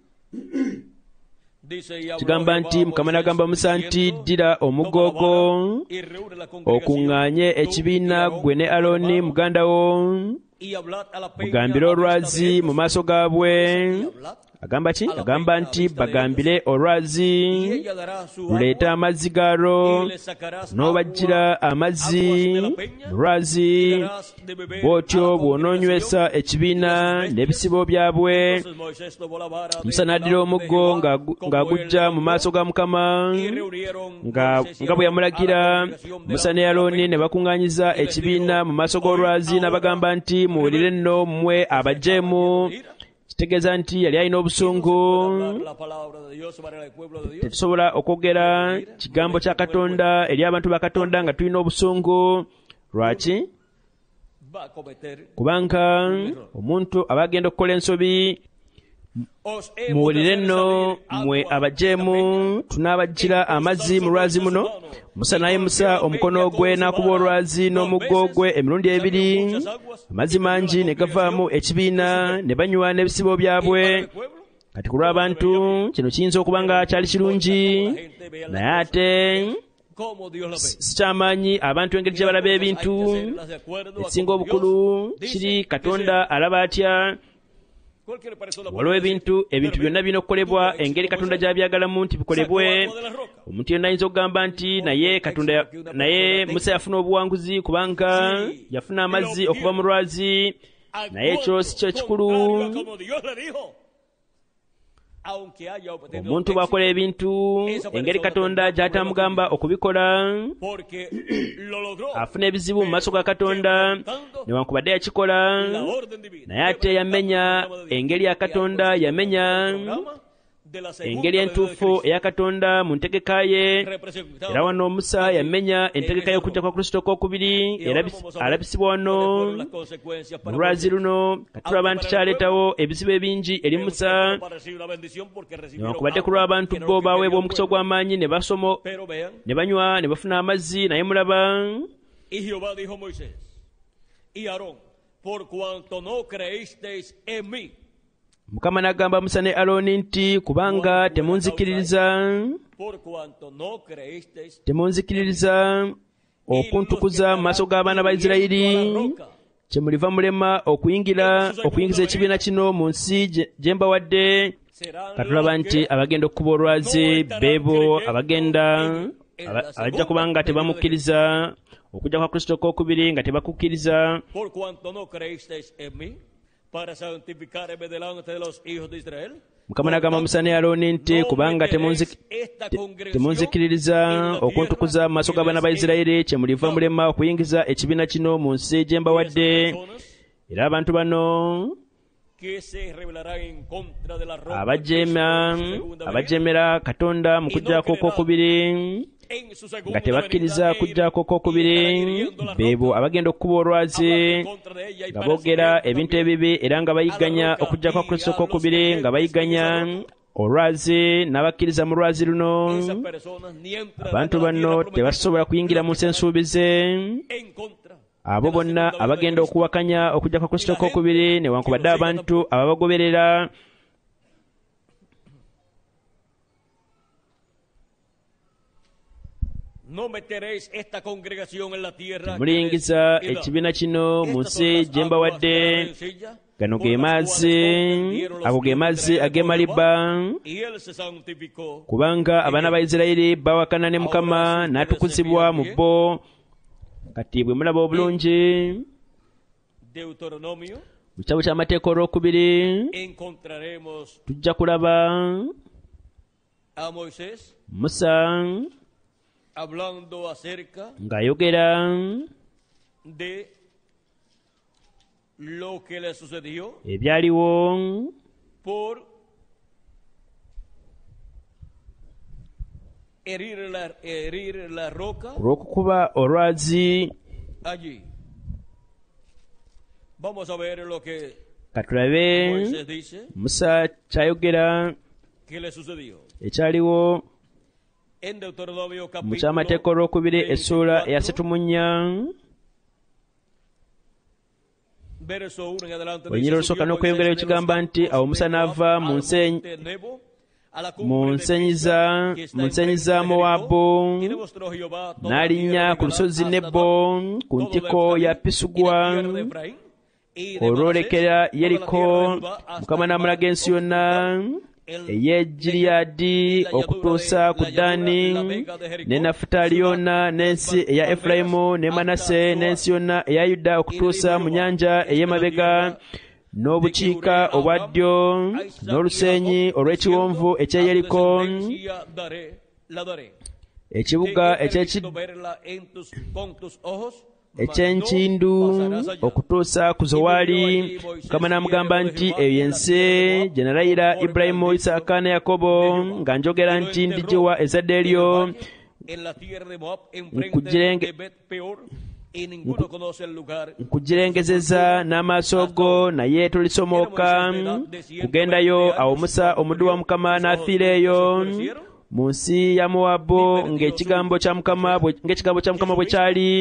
kigamba nti Mukama n'agamba Musa nti ddira omugoogo okuŋŋaanye ekibiina ggwe ne Alooni muganda wo, mugambire olwazi mu maaso gaabwe. Agamba ki? Agamba nti bagambire olwazi luleete amazzi gaalwo, n'obajjira amazzi mu lwazi, bw'otyo bw'onoonywesa ekibiina n'ebisibo byabwe. Musa n'addira omuggo ng'aguggya mu maaso ga Mukama nga bwe yamulagira. Musa ne Alooni ne bakuŋŋaanyiza ekibiina mu maaso g'olwazi, n'abagamba nti muwulire nno mmwe abajeemu, kitegeeza nti yali alina obusungu. Tetusobola okwogera kigambo kya Katonda eri abantu ba Katonda nga tulina obusungu. Lwaki? Kubanga omuntu aba agenda okukola ensobi. Muwulire nno mmwe abajeemu, tunaabajjira amazzi mu lwazi muno. Musa n'ayimusa omukono gwe n'akuba olwazi n'omuggo gwe emirundi ebiri, amazzi mangi ne gavaamu ekibiina, ne banywa n'ebisibo byabwe. Kati ku lw'abantu kino kiyinza okuba nga kyali kirungi, naye ate si kyamaanyi abantu engeri gye balaba ebintu. Ekisinga obukulu kiri Katonda alaba atya. Waliwo ebintu ebintu byonna birina okukolebwa engeri Katonda gy'abyagalamu nti bikolebwe. Omuntu yenna ayinza okugamba nti naye Katonda naye Musa yafuna obuwanguzi kubanga yafuna amazzi okuva mu lwazi, naye ekyo si kyo kikulu. Omuntu bw'akola ebintu engeri Katonda gy'atamugamba okubikola, afuna ebizibu mu maaso ga Katonda newankubadde yakikola, naye ate yamenya engeri ya Katonda, yamenya engeri entuufu eya Katonda mu ntegeka ye. Era wano Musa yamenya entegeka y'okujja kwa Kristo okwokubiri, era alabisibwa wano mu lwazi luno. Katulaba nti kyaleetawo ebizibu ebingi eri Musa, newankubadde ku lw'abantu bo baaweebwa omukisa ogw'amaanyi ne basoma ne banywa ne bafuna amazzi, naye mulaba Mukama n'agamba Musa ne Alooni nti kubanga temunzikiririza temunzikiririza okuntukuza mu maaso g'abaana ba Isirayiri, kyemuliva mulema okuyingira okuyingiza ekibiina kino mu nsi gye mbawadde. Katulaba nti abagenda okukuba olwazi beebo abagenda abajja kubanga tebamukkiriza okujja kwa Kristo okwokubiri nga tebakukkiriza. Mukama n'agamba Musa ne Alooni nti kubanga temunzikiririza okuntukuza mu maaso g'abaana ba Isirayiri, kyemuliva mulema okuyingiza ekibiina kino mu nsi gye mbawadde. Era abantu bano abajeemera Katonda mu kujjako okwokubiri nga tebakkiriza kujjako okwokubiri, beebo abagenda okukuba olwazi nga boogera ebintu ebibi era nga bayigganya okujja kwa Kristo okwokubiri, nga bayigganya olwazi n'abakkiriza mu lwazi luno. Abantu bano tebasobola kuyingira mu nsi ensuubize. Abo bonna abagenda okuwakanya okujja kwa Kristo okwokubiri newankubadde abantu ababagoberera. Temuliyingiza ekibiina kino mu nsi gye mbawadde. Gano ge mazzi, ago ge mazzi ag'e Maliba, kubanga abaana ba Isirayiri bawakana ne Mukama n'atukuzibwa mu bo. Kati bwe mulaba obulungi mu kitabo ky'Amateeka olwokubiri tujja kulaba Musa ng'ayogera ebyaliwo ku lw'okukuba olwazi. Katulabe Musa kyayogera ekyaliwo mu ky'Amateeka olwokubiri essuula eya setumunnya olunyiri olusooka n'okweyongerayo kigamba nti awo Musa n'ava mu nsenyi mu nsenyi za Mowaabu n'alinnya ku lusozi Nebo ku ntiko ya Pisugwa olwolekera Yeriko. Mukama n'amulaga ensi yonna ey'e Giliyadi okutuusa ku Ddaani ne Nafutaali yonna n'ensi eya Efulayimu ne Manase n'ensi yonna eya Yuda okutuusa mu nnyanja ey'emabega n'obukiika obwa ddyo n'olusenyi olw'ekiwonvu eky'e Yeriko, ekibuga ekyenkindu okutuusa ku zowaali. Mukama n'amugamba nti eyo y'ensi gye nalayira Ibulayimu, Isaaka ne Yakobo nga njogera nti ndigiwa ezzadde lyo nkugirengezeza n'amaaso go, naye tolisomooka kugendayo. Awo Musa omuddu wa Mukama n'afiira eyo mu nsi ya Mowabu ng'ekigambo kya Mukama ng'ekigambo kya Mukama bwe kyali,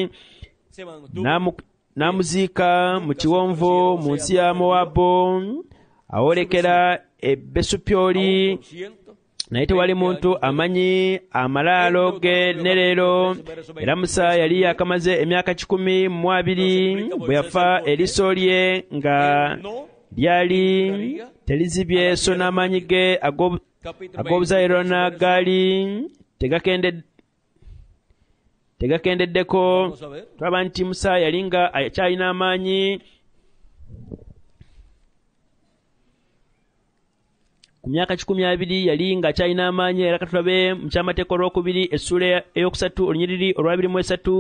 n'amuziika mu kiwonvu mu nsi ya Mowabu awolekera e Besupyoli, naye tewali muntu amanyi amalaalo ge ne leero. Era Musa yali yakamaze emyaka kikumi mu abiri bwe yafa, eriiso lye nga lyali terizibye, so n'amaanyi ge ag'obuzaaliranwa gaali tegakendeddeko. Tulaba nti Musa yali nga akyalina amaanyi. Ku myaka kikumi abiri yali nga akyalina amaanyi. Era katulabe mu kyamateeka olwokubiri essula eyokusatu olunyiriri olwabiri mu esatu.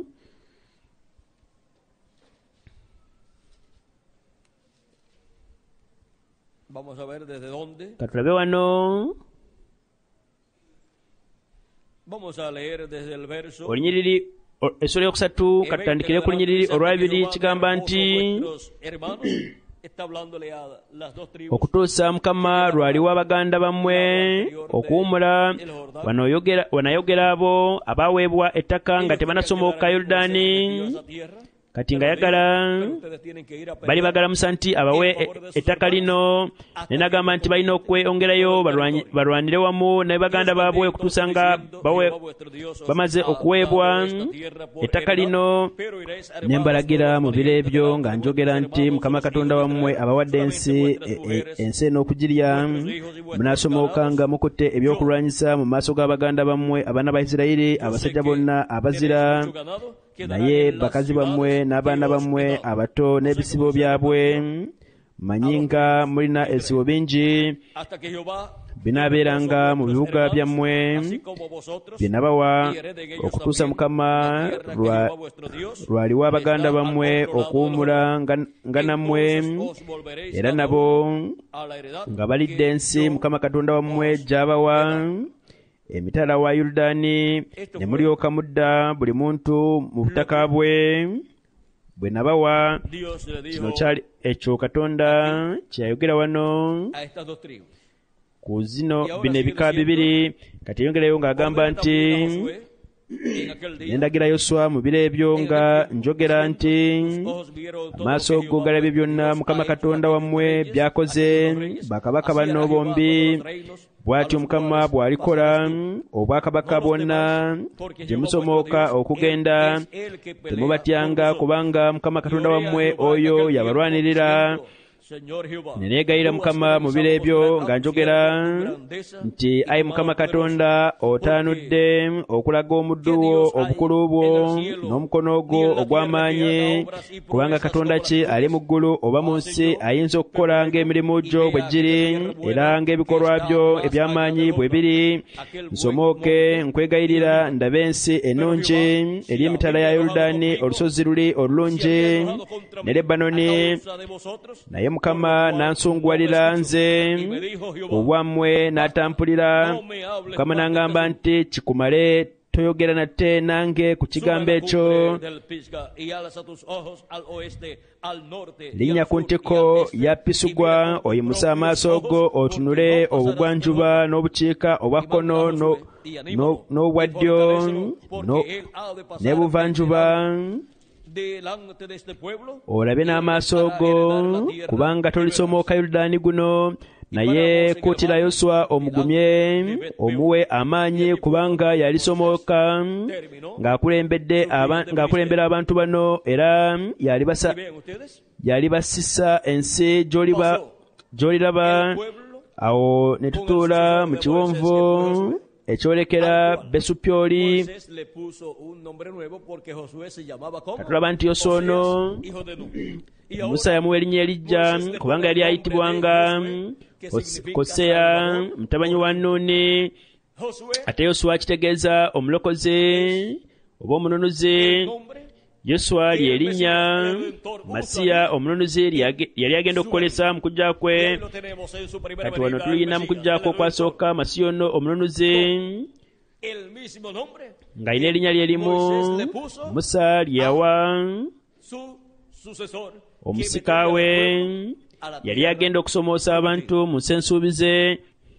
Katulabe wano olunyiriri essula eyokusatu, katutandikire ku lunyiriri olwabiri. Kigamba nti okutuusa Mukama lwaliwo abaganda bammwe okuwummula wanayogera abo abaweebwa ettaka nga tebanasomoka Yoludaani. Kati nga yagala bali bagala Musa nti abawe ettaka lino, naye n'agamba nti balina okweyongerayo balwanire wamu ne baganda baabwe okutuusa nga bamaze okuweebwa ettaka lino. Ne mbalagira mu biro ebyo nga njogera nti Mukama Katonda wammwe abawadde ensi ensi eno okugirya, munaasomookanga mukutte ebyokulwanyisa mu maaso g'abaganda bammwe abaana ba Isirayiri, abasajja bonna abazira, naye bakazi bammwe n'abaana bammwe abato n'ebisibo byabwe. Manyi nga mulina ebisibo bingi binaabeeranga mu bibuga byammwe bye nabawa, okutuusa Mukama lwaliwo abaganda bammwe okuwummula nga nammwe, era nabo nga balidde ensi Mukama Katonda wammwe gy'abawa emitala wa Yoludaani, ne mulyoka mudda buli muntu mu butaka bwe bwe nabawa. Kino kyali ekyo Katonda kye yayogera wano ku zino bino ebika bibiri. Kati yongerayo ng'agamba nti nendagira Yoswa mu biro ebyo nga njogera nti amaaso go galabye byonna Mukama Katonda wammwe by'akoze bakabaka bano bombi. Bw'atyo Mukama bw'alikola obwakabaka bwonna gye musomooka okugenda, temubatyanga kubanga Mukama Katonda wammwe oyo yabalwanirira. Ne neegayira Mukama mu biro ebyo nga njogera nti ayi Mukama Katonda, otaanudde okulaga omuddu wo obukulu bwo n'omukono gwo ogw'amaanyi, kubanga Katonda ki ali mu ggulu oba mu nsi ayinza okukola ng'emirimu gyo bwe giri era ng'ebikolwa byo eby'amaanyi bwe biri. Nsomooke nkwegayirira ndabe ensi ennungi eri emitala ya Yoludaani, olusozi luli olulungi ne Lebanoni. Naye Mukama n'ansunguwalira nze obwammwe n'atampulira. Mukama n'aŋŋamba nti kikumale, toyogera nate nange ku kigambo ekyo. Linnya ku ntiko ya Pisugwa, oyimusa amaaso go otunule obugwanjuba n'obukiika obwakkono n'obwaddyo n'ebuvanjuba, olabe n'amaaso go, kubanga tolisomooka Yoludaani guno. Naye kuutira Yoswa omugumye omuwe amaanyi, kubanga yalisomooka ng'akulembera abantu bano, era yalibasisa ensi gy'oliraba. Awo ne tutuula mu kiwonvu ekyolekera Besupyoli. Katulaba nti Yoswa ono Musa yamuwa erinnya eriggya kubanga yali ayitibwanga Koseya mutabani wa Nuuni. Ate Yoswa kitegeeza omulokozi oba omununuzi. Yoswa lye linnya Masiya omununuzi yali agenda okukolesa mu kujja kwe. Kati wano tulina mu kujja kwe okwasooka Masiya ono omununuzi ng'alina erinnya lye limu. Musa lye yawa omusika we yali agenda okusomoosa abantu mu nsi ensuubize.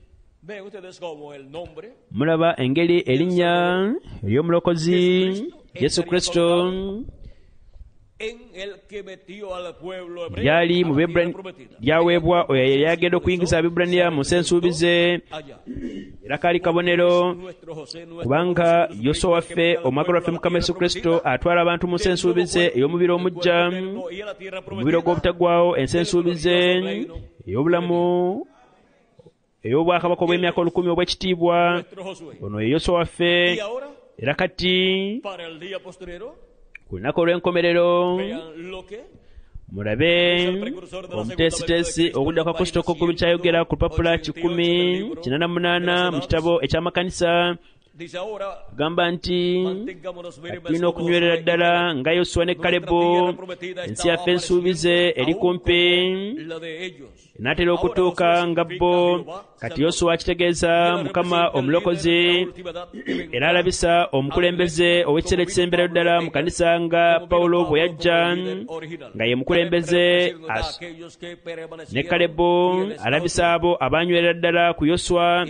Mulaba engeri erinnya ery'omulokozi Yesu Kristo lyali mu lyaweebwa oyo yali agenda okuyingiza Abaebbulaniya mu nsi ensuubize. Era kaali kabonero kubanga Yoswa waffe omwagalwa waffe Mukama Yesu Kristo atwala abantu mu nsi ensuubize ey'omubiri omujja, omubiri ogw'obutaggwaawo, ensi ensuubize ey'obulamu, ey'obwakabaka obw'emyaka olukumi obw'ekitiibwa. Ono ye Yoswa waffe. Era kati ku lunaku olw'enkomerero mulabe omuteesiteesi ogudda kwa Kristo k'okubiri kyayogera ku lupapula kikumi kina na munaana mu kitabo eky'amakanisa. Agamba nti tulina okunywerera ddala nga Yoswa ne Kalebu, ensi yaffe ensuubize eri kumpi n'atera okutuuka nga bo. Kati Yoswa akitegeeza Mukama omulokozi, era alabisa omukulembeze ow'ekiseera ekisemberayo ddala mu kanisa nga Pawulo bwe yajja nga ye mukulembeze, ne Kalebu alabisa abo abanywerera ddala ku Yoswa.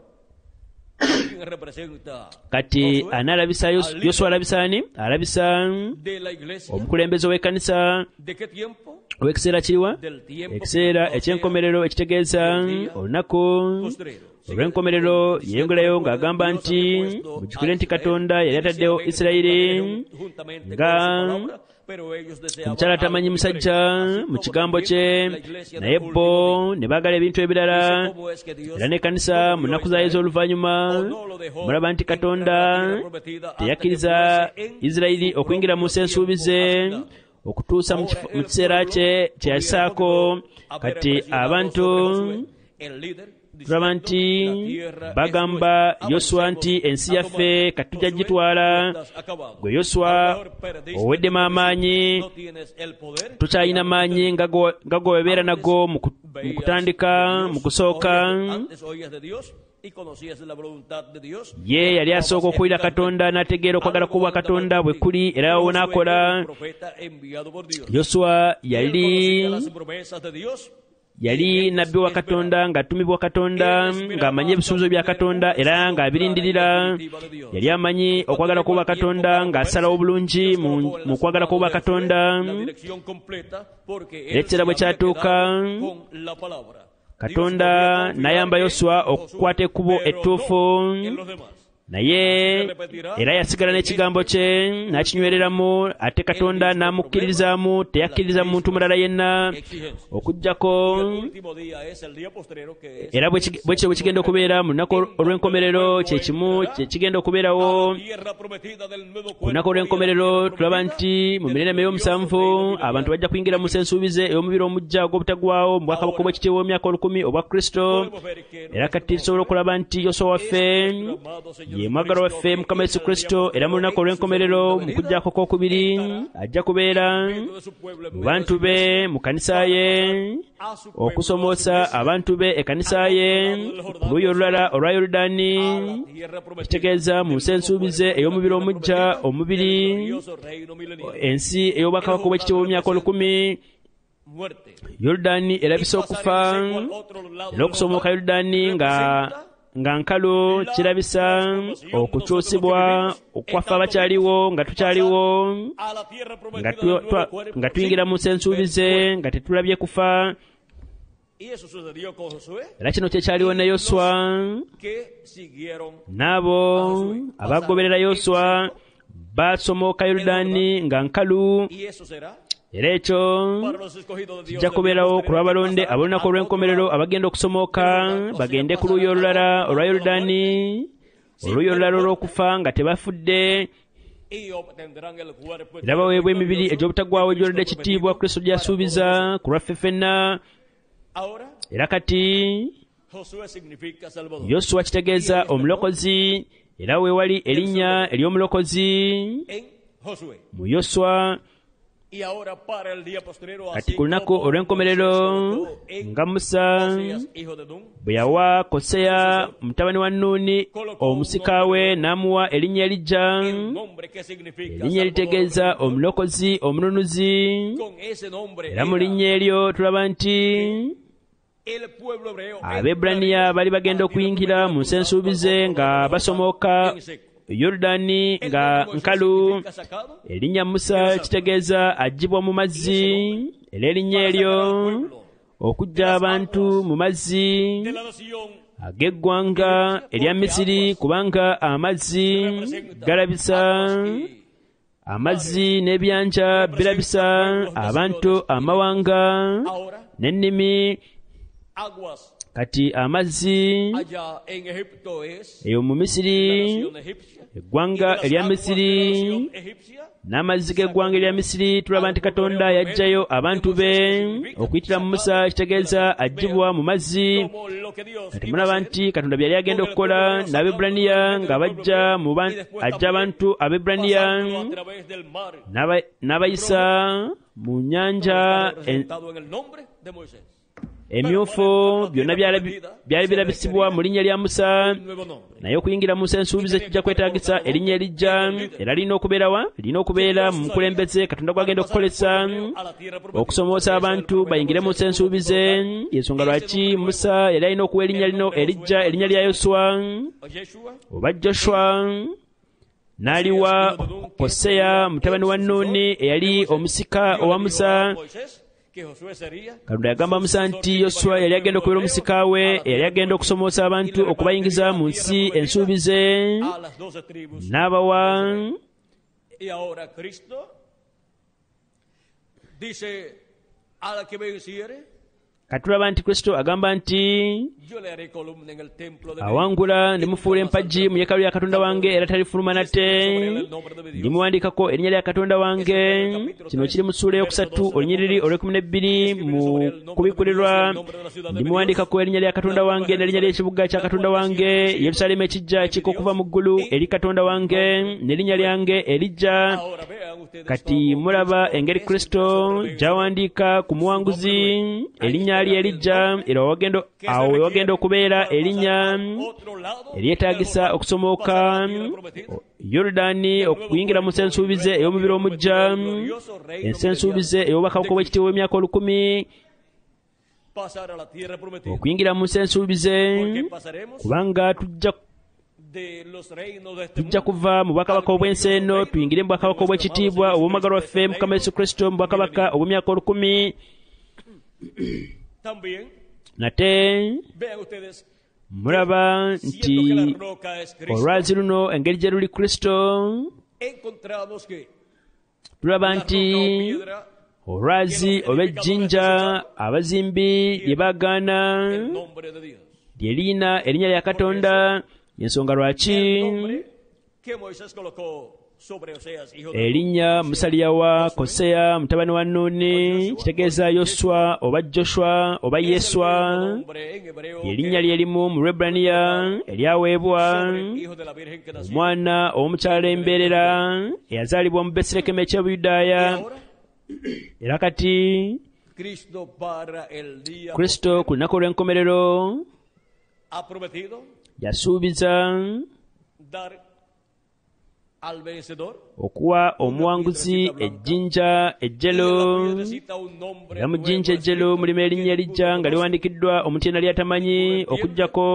Kati analabisa Yoswa alabisa ani? Alabisa omukulembeze w'ekkanisa ow'ekiseera kiriwa? Ekiseera eky'enkomerero, ekitegeeza olunaku olw'enkomerero. Yeyongerayo ng'agamba nti mujjukire nti Katonda yali ataddewo Isirayiri nga omukyala atamanyi musajja mu kigambo kye, naye bo ne baagala ebintu ebirala. Era n'ekkanisa mu nnaku zaayo ez'oluvannyuma mulaba nti Katonda teyakkiriza Isirayiri okuyingira mu nsi ensuubize okutuusa mu kiseera kye kye yasaako. Kati abantu tulaba nti bagamba Yoswa nti ensi yaffe kati tujja gitwala. Gwe Yoswa oweddemu amaanyi, tukyalina maanyi nga gwe webeera nago mu kutandika, mu kusooka. Ye yali asooka okuwulira Katonda n'ategeera okwagala kuba Katonda bwe kuli era awo n'akola. Yoswa yali yali nabbi wa Katonda, ng'atumibwa Katonda, ng'amanyi ebisuubizo bya Katonda era ng'abirindirira. Yali amanyi okwagala kuba Katonda, ng'asalawo bulungi mu kwagala kuba Katonda. Ekiseera bwe kyatuuka, Katonda n'ayamba Yoswa okukwata ekkubo ettuufu, naye era yasigala n'ekigambo kye n'akinywereramu. Ate Katonda n'amukkiririzaamu, teyakkiriza muntu mulala yenna okuggyako. Era bwe kityo bwe kigenda okubeera mu lunaku olw'enkomerero, kye kimu kye kigenda okubeerawo ku lunaku olw'enkomerero. Tulaba nti mu mirembe ey'omusanvu abantu bajja kuyingira mu nsi ensuubize ey'omubiri omujja ogw'obutaggwaawo mu bwakabaka obw'ekitiibwa obw'emyaka olukumi obwa Kristo. Era kati tusobola okulaba nti Yoswa waffe ye mwagalwa waffe Mukama Yesu Kristo, era mu lunaku olw'enkomerero mu kujjako kwokubiri ajja kubeera mu bantu be, mu kanisa ye, okusomoosa abantu be ekkanisa ye ku luuyi olulala olwa Yoludaani, kitegeeza mu nsi ensuubize ey'omubiri omujja, omubiri ensi ey'obwakabaka obw'ekitiibwa obw'emyaka olukumi. Yoludaani erabisa okufa, era okusomoka Yoludaani nga nga nkalu kirabisa okukyusibwa okwafa abakyaliwo nga tukyaliwo, nga tuyingira mu nsi ensuubize nga tetulabye kufa. Era kino kyekyaliwo ne Yoswa n'abo abagoberera Yoswa basomoka Yoludaani nga nkalu. Era ekyo kijja kubeerawo ku lw'abalonde ab'olunaku olw'enkomerero abagenda okusomooka bagende ku luuyi olulala olwa Yoludaani, oluuyi olulala olw'okufa nga tebafudde. Era baweebwa emibiri egy'obutaggwaawo egy'oludde ekitiibwa Kristo gy'asuubiza ku lwaffe ffenna. Era kati Yoswa kitegeeza omulokozi, era weewali erinnya ery'omulokozi mu Yoswa. Kati ku lunaku olw'enkomerero nga Musa bwe yawa Koseya mutabani wa Nuuni omusika we n'amuwa erinnya erijja, erinnya eritegeeza omulokozi omununuzi, era mu linnya eryo tulaba nti Abaebbulaniya bali bagenda okuyingira mu nsi ensuubize nga basomoka Yoludaani nga nkalu. Erinnya Musa kitegeeza aggyibwa mu mazzi, era erinnya eryo okuggya abantu mu mazzi ag'eggwanga erya Misiri, kubanga amazzi galabisa, amazzi n'ebyanja birabisa abantu amawanga n'ennimi. Kati amazzi eyo mu Misiri, eggwanga erya Misiri, n'amazzi g'eggwanga erya Misiri, tulaba nti Katonda yaggyayo abantu be okuyitira mu Musa, kitegeeza aggyibwa mu mazzi. Kati mulaba nti Katonda byali agenda okukola n'Abaebbulaniya nga bajja mu ajja abantu Abaebbulaniya n'abayisa mu nnyanja emyufu, byonna byali birabisibwa mu linnya lya Musa. Naye okuyingira mu nsi ensuubize kijja kwetaagisa erinnya erijja, era lirina okubeerawa, lirina okubeera mu mukulembeze Katonda gwagenda okukolesa okusomoosa abantu bayingire mu nsi ensuubize. Y'ensonga lwaki Musa yali alina okuwa erinnya lino erijja, erinnya lya Yoswa oba Joshua, n'aliwa Koseya mutabani wa Nuuni eyali omusika owa Musa. Katonda yagamba Musa nti Yoswa yali agenda okubeera omusika we, yali agenda okusomoosa abantu okubayingiza mu nsi ensuubize, n'abawa katulaba nti Kristo agamba nti awangula ndimufuula empagi mu yeekaalu ya Katonda wange, era talifuluma nate. Ndimuwandiikako erinnya lya Katonda wange. Kino kiri mu ssuula eyokusatu olunyiriri olw'ekumi n'ebbiri mu kubikuulirwa. Ndimuwandiikako erinnya lya Katonda wange n'erinnya ly'ekibuga kya Katonda wange, Yerusaalemi ekijja ekika okuva mu ggulu eri Katonda wange, n'erinnya lyange erijja. Kati mulaba engeri Kristo gy'awandiika ku muwanguzi erinnya lye erijja, era awo we wagenda okubeera erinnya eryetaagisa okusomooka Yoludaani okuyingira mu nsi ensuubize ey'omubiri omujja, ensi ensuubize ey'obubaka bw'ekitiibwa bw'emyaka olukumi, okuyingira mu nsi ensuubize, kubanga tujja tujja kuva mu bwakabaka obw'ensi eno tuyingire mu bwakabaka obw'ekitiibwa obw'omwagala waffe Mukama Yesu Kristo, mu bwakabaka obw'emyaka olukumi. Nate mulaba nti olwazi luno engeri gye luli Kristo, tulaba nti olwazi oba ejjinja abazimbi lye baagaana lye liina erinnya lya Katonda. Y'ensonga lwaki erinnya Musa lyawa Koseya mutabani wa Nuuni, kitegeeza Yoswa oba Joshua oba Yeswa, erinnya lye limu mu Lwebbulaniya eryaweebwa omwana ow'omukyala embeerera eyazaalibwa mu Besirekemu eky'Obuyudaaya. Era kati Kristo ku lunaku olw'enkomerero yasuubiza okuwa omuwanguzi ejjinja ejjelo, era mu jjinja ejjelo mulimu erinnya erijja nga liwandiikiddwa omuntu yenna ly'atamanyi okuggyako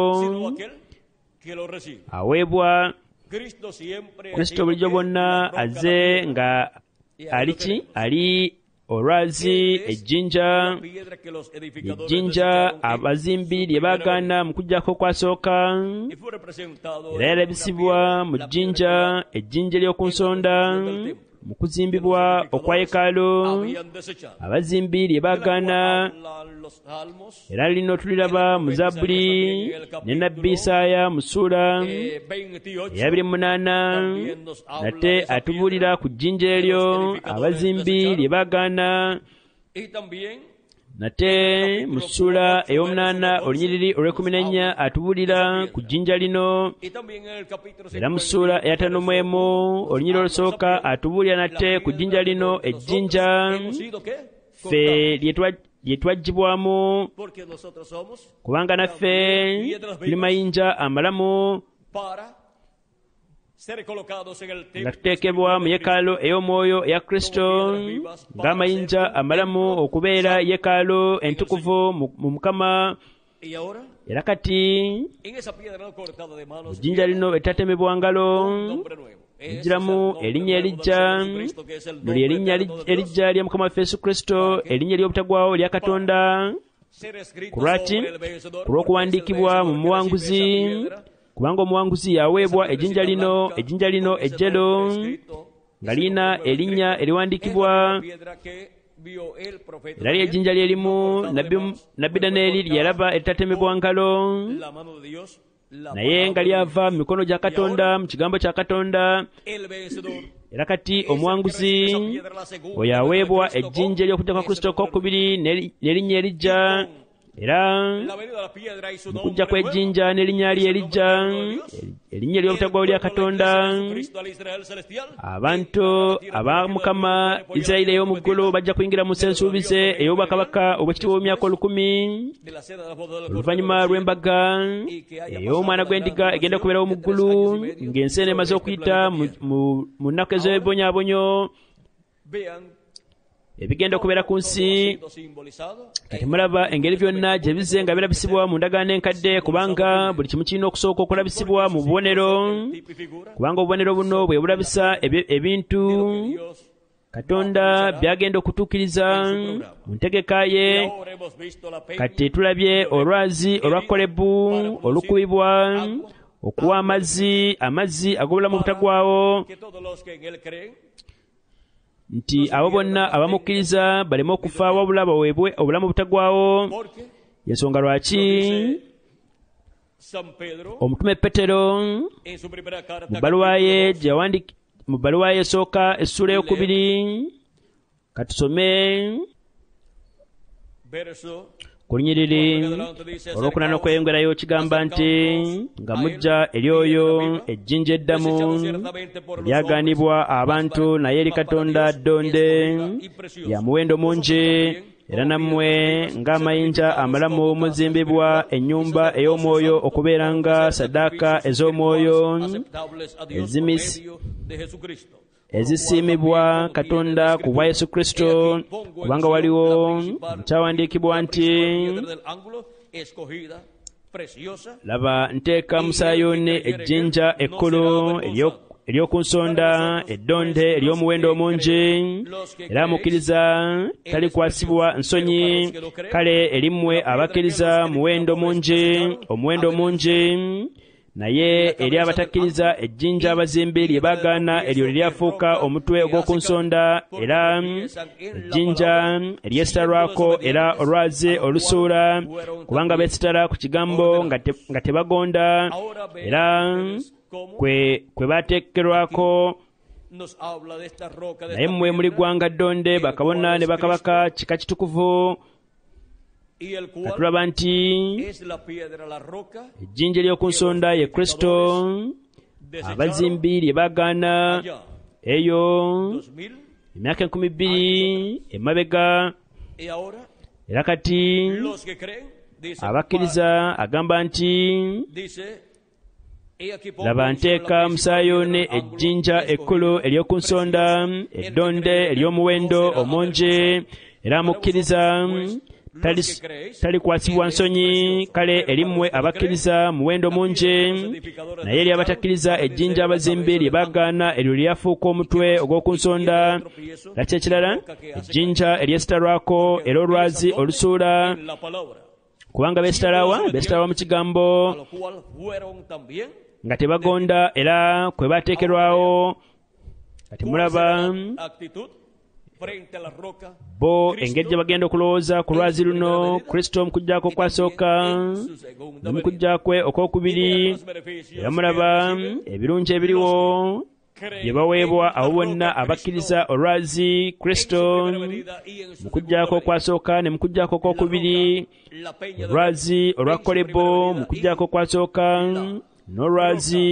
aweebwa. Kristo bulijjo bwonna azze nga ali ki? Ali olwazi ejjinja, ejjinja abazimbi lye baagaana mu kuggyako kwasooka, era yalabisibwa mu jjinja, ejjinja ery'oku nsonda mu kuzimbibwa okwa yeekaalu, abazimbi lye baagaana. Era lino tuliraba mu Zabbuli ne Nnabbi Isaaya mu ssuula ey'abiri mu munaana, nate atubuulira ku jjinja eryo abazimbi lye baagaana. nate mu ssula ey'omunaana olunyiriri olw'ekumi n'ennya atubuulira ku jjinja lino, era mu ssula eyataano mu emu olunyiriri olusooka atubuulira nate ku jjinja lino, ejjinja ffe lye twaggyibwamu, kubanga naffe tuli mayinja amalamu nga tuteekebwa mu yeekaalu ey'omwoyo eya Kristo ng'amayinja amalamu okubeera yeekaalu entukuvu mu Mukama. Era kati mu jjinja lino ettatemebwa ngalo ejjiramu erinnya erijja, lye erinnya erijja lya Mukama waffe Yesu Kristo, erinnya ery'obutagwawo lya Katonda. Ku lwaki? Ku lw'okuwandiikibwa mu muwanguzi, kubanga omuwanguzi yaweebwa ejjinja lino, ejjinja lino ejjelo nga lirina erinnya eriwandiikibwa, era ly'ejjinja lyerimu nabbi Danyeri lye yalaba eritatemebwa ngalo, naye nga lyava mu mikono gya Katonda, mu kigambo kya Katonda. Era kati omuwanguzi oyo aweebwa ejjinja ery'okujja kwa Kristo okwokubiri n'erinnya erijja, era mu kujja kw'ejjinja n'erinnya lye erijja, erinnya ery'obutagwawo lya Katonda, abantu aba Mukama Isirayiri ey'omu ggulu bajja kuyingira mu nsi ensuubize ey'obwakabaka obw'ekitiibwa bw'emyaka olukumi oluvannyuma lw'embaga ey'omwana gw'endiga egenda kubeerawo mu ggulu, ng'ensi eno emaze okuyita mu nnaku ez'ebonyaabonyo ebigenda okubeera ku nsi. Kati mulaba engeri byonna gye bize nga birabisibwa mu ndagaano enkadde, kubanga buli kimu kirina okusooka okulabisibwa mu bubonero, kubanga obubonero buno bwe bulabisa ebintu Katonda byagenda okutuukiriza mu ntegeka ye. Kati tulabye olwazi olwa Kolebu olukubibwa okuwa amazzi, amazzi ag'obulamu obutagwawo, nti abo bonna abamukkiriza baleme okufa wabula baweebwe obulamu obutagwawo. Yensonga lwaki omutume Petero mu bbaluwa ye gye yawandika mu bbaluwa ye esooka essula ey'okubiri, katusome ku lunyiriri olw'okunaana okweyongerayo kigamba nti nga mujja eri oyo ejjinja eddamu eryagaanibwa abantu, naye eri Katonda ddonde lya muwendo mungi, era nammwe ng'amayinja amalamu muzimbibwa ennyumba ey'omwoyo okubeeranga ssaddaaka ez'omwoyo ezisiimibwa Katonda ku bwa Yesu Kristo, kubanga waliwo kyawandiikibwa nti laba nteeka mu Sayuuni ejjinja ekkulu ery'oku nsonda, eddonde ery'omuwendo omungi, era amukkiriza talikwasibwa nsonyi. Kale erimmwe abakkiriza muwendo mungi, omuwendo mungi, naye eri abatakkiriza ejjinja abazimbi lye baagaana eryo liryafuuka omutwe ogw'oku nsonda, era ejjinja eryesitalwako era olwazi olusuula, kubanga beesitala ku kigambo nga tebagonda, era kwe baateekerwako. Naye mmwe muli ggwanga ddonde, bakabona ne bakabaka, kika kitukuvu. Katulaba nti ejjinja ery'oku nsonda ye Kristo, abazimbi lye baagaana eyo emyaka enkumi bbiri emabega. Era kati abakkiriza agamba nti laba nteeka mu Sayuuni ejjinja ekkulu ery'oku nsonda, eddonde ery'omuwendo omungi, era amukkiriza talikwasibwa nsonyi. Kale erimmwe abakkiriza muwendo mungi, naye eri abatakkiriza ejjinja abazimbi lye baagaana eryo lyafuuka omutwe ogw'oku nsonda. Laki ekirala? Ejjinja eryesitalwako era olwazi olusuula, kubanga beesitalawa beesitalawa mu kigambo nga tebagonda era kwe baateekerwawo. Kati mulaba bo engeri gye bagenda okulowooza ku lwazi luno, Kristo mu kujja kwe okwasooka ne mu kujja kwe okwokubiri. Era mulaba ebirungi ebiriwo bye baweebwa abo bonna abakkiriza olwazi Kristo mu kujjaako okwasooka ne mu kujjaako okwokubiri, olwazi olwa Kolebo mu kujjaako okwasooka, n'olwazi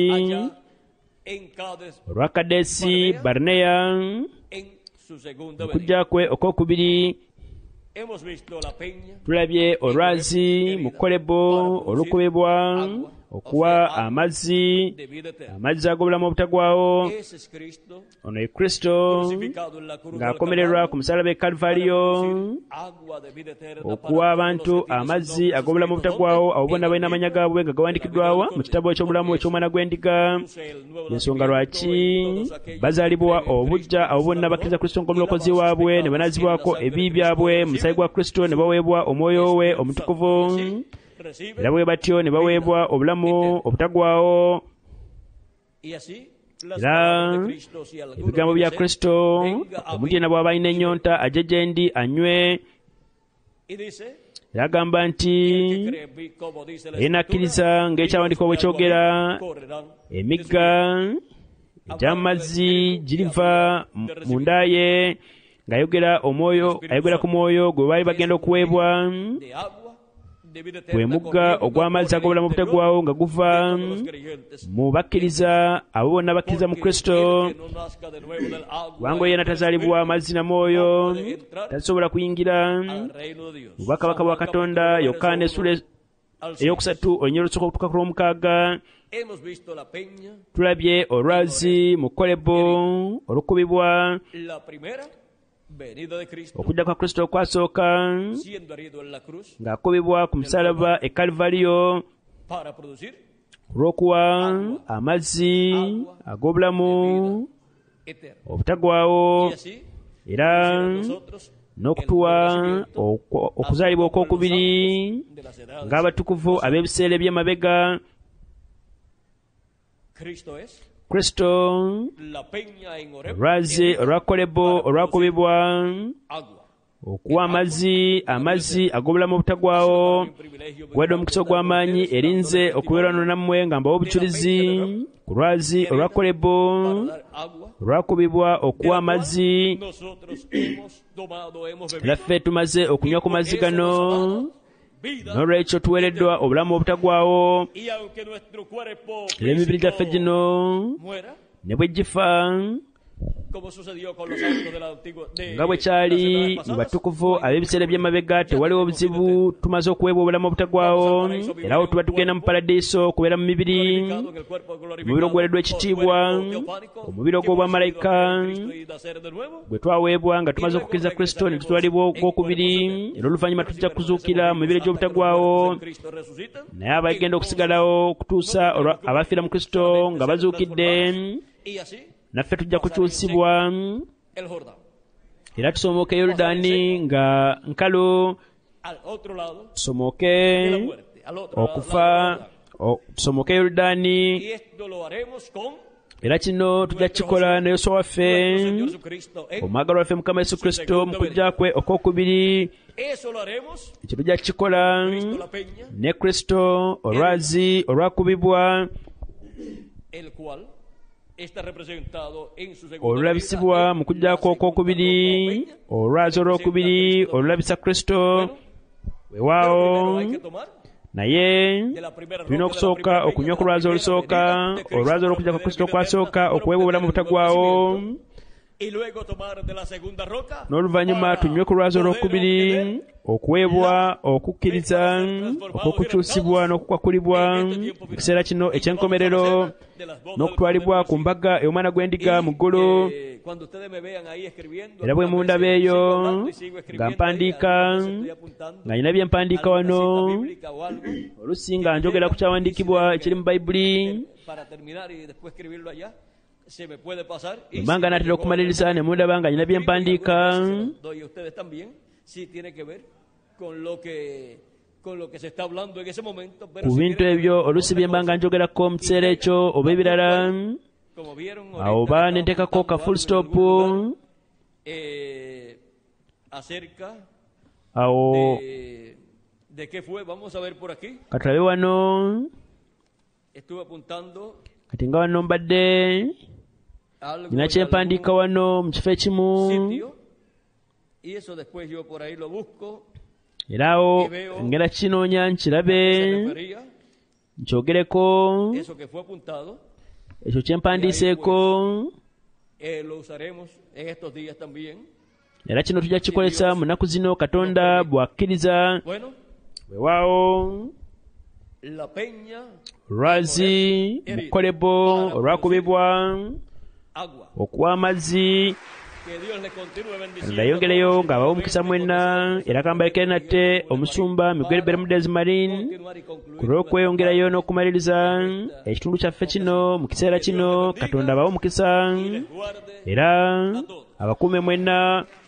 olwa Kadesi Barnea mu kujjaako okwokubiri. Tulabye olwazi mu Kolebo olukubibwa okuwa amazzi, amazzi ag'obulamu obutagwawo. Ono ye Kristo ng'akomererwa ku musalaba e Kaluvaliyo okuwa abantu amazzi ag'obulamu obutagwawo, abo bonna balina amanya gaabwe nga gawandiikiddwawo mu kitabo eky'obulamu eky'Omwana gw'Endiga. Ensonga lwaki bazaalibwa obujja abo bonna bakkiriza Kristo ng'omulokozi waabwe, ne banaazibwako ebibi byabwe mu musaayi gwa Kristo, ne baweebwa omwoyo we omutukuvu, era bwe batyo ne baweebwa obulamu obutagwawo. Era ebigambo bya Kristo, omuntu yenna bw'aba alina ennyonta ajje gye ndi anywe. Era agamba nti yenna akkiriza ng'ekyawandiikibwa bwe kyogera, emigga egy'amazzi giriva mu nda ye, ng'ayogera omwoyo, ayogera ku mwoyo gwe baali bagenda okuweebwa. Gwe mugga ogw'amazzi ag'obulamu obutagwawo nga guva mu bakkiriza, abo bonna bakkiriza mu Kristo. Kubanga oyo yenna tazaalibwa amazzi na mwoyo tasobola kuyingira mu bwakabaka bwa Katonda. Yokaana essula eyokusatu olunyiriri olusooka okutuuka ku lw'omukaaga. Tulabye olwazi mu Kolebo olukubibwa, okujja kwa Kristo okwasooka ng'akubibwa ku musalaba e Kaluvaliyo olw'okuwa amazzi ag'obulamu obutagwawo, era n'okutuwa okuzaalibwa okwokubiri ng'abatukuvu ab'ebiseera eby'emabega. Kristo olwazi olwa Kolebo olwakubibwa okuwa amazzi, amazzi ag'obulamu obutagwawo. Guwadde omukisa ogw'amaanyi erinze okubeerwano nammwe nga mbawa obujulizi ku lwazi olwa Kolebo olwakubibwa okuwa amazzi. Era ffe tumaze okunywa ku mazzi gano, n'olwekyo tuweereddwa obulamu obutagwawo. Era emibiri gyaffe gino ne bwe gifa nga bwe kyali mu batukuvu ab'ebiseera eby'emabega, tewaliwo buzibu, tumaze okuweebwa obulamu obutagwawo. Era awo tuba tugenda mu paradiiso okubeera mu mibiri, omubiri oguweereddwa ekitiibwa, omubiri ogw'obwamalayika gwe twaweebwa nga tumaze okukkiriza Kristo ne tutwalibwa okwokubiri. Era oluvannyuma tujja kuzuukira mu mibiri egy'obutagwawo, naye abagenda okusigalawo okutuusa abafiira mu Kristo nga bazuukidde, naffe tujja kukyusibwa era tusomooke Yoludaani nga nkalu, tusomooke okufa, tusomooke Yoludaani. Era kino tujja kukikola ne Yesu waffe, omwagalwa waffe Mukama Yesu Kristo, mu kujja kwe okwokubiri. Ekyo tujja kukikola ne Kristo olwazi olwakubibwa olulabisibwa mu kujjaako okwokubiri, olwazi olwokubiri olulabisa Kristo. Weewaawo naye tulina okusooka okunywa ku lwazi olusooka, olwazi olw'okujja kwa Kristo okwasooka okuweebwa obulamu obutagwawo, n'oluvannyuma tunywe ku lwazi olwokubiri okuweebwa okukkiriza okw'okukyusibwa n'okukwakulibwa mu kiseera kino eky'enkomerero, n'okutwalibwa ku mbaga ey'Omwana gw'Endiga mu ggulu. Era bwe mundaba eyo nga mpandiika, nga nina bye mpandiika wano, oluusi nga njogera ku kyawandiikibwa ekiri mu Bayibuli, embanga naatera okumaliriza ne mundaba nga nina bye mpandiika ku bintu ebyo oluusi bye mbanga njogerako mu kiseera ekyo oba ebirala. Awo oba ne nteekako ka full stop. Awo katulabe wano, kati nga wano mbadde algo nina en kyempandiika algún wano mu kifo ekimu sitio, y eso después yo por ahí lo busco, era awo ngenda kinoonya a nkirabe qué se refería, nkyogereko eso que fue apuntado, ekyo kyempandiiseeko eh, lo usaremos en estos días también. era kino tujja kikolesa mu nnaku zino katonda bw'akkiriza. Bueno, weewaawo la peña, olwazi mu Kolebo olwakubibwa agua, okuwa amazzi. que Dios le continúe bendiciendo. Ndayongereyo ng'abawa omukisa mwenna era kambalekere nate omusumba Miguel Bermudez Marin Continuar y concluir ku lw'okweyongerayo n'okumaliriza ekitundu kyaffe kino mu kiseera kino. Katonda abawe omukisa y les guarde era abakuume mwenna.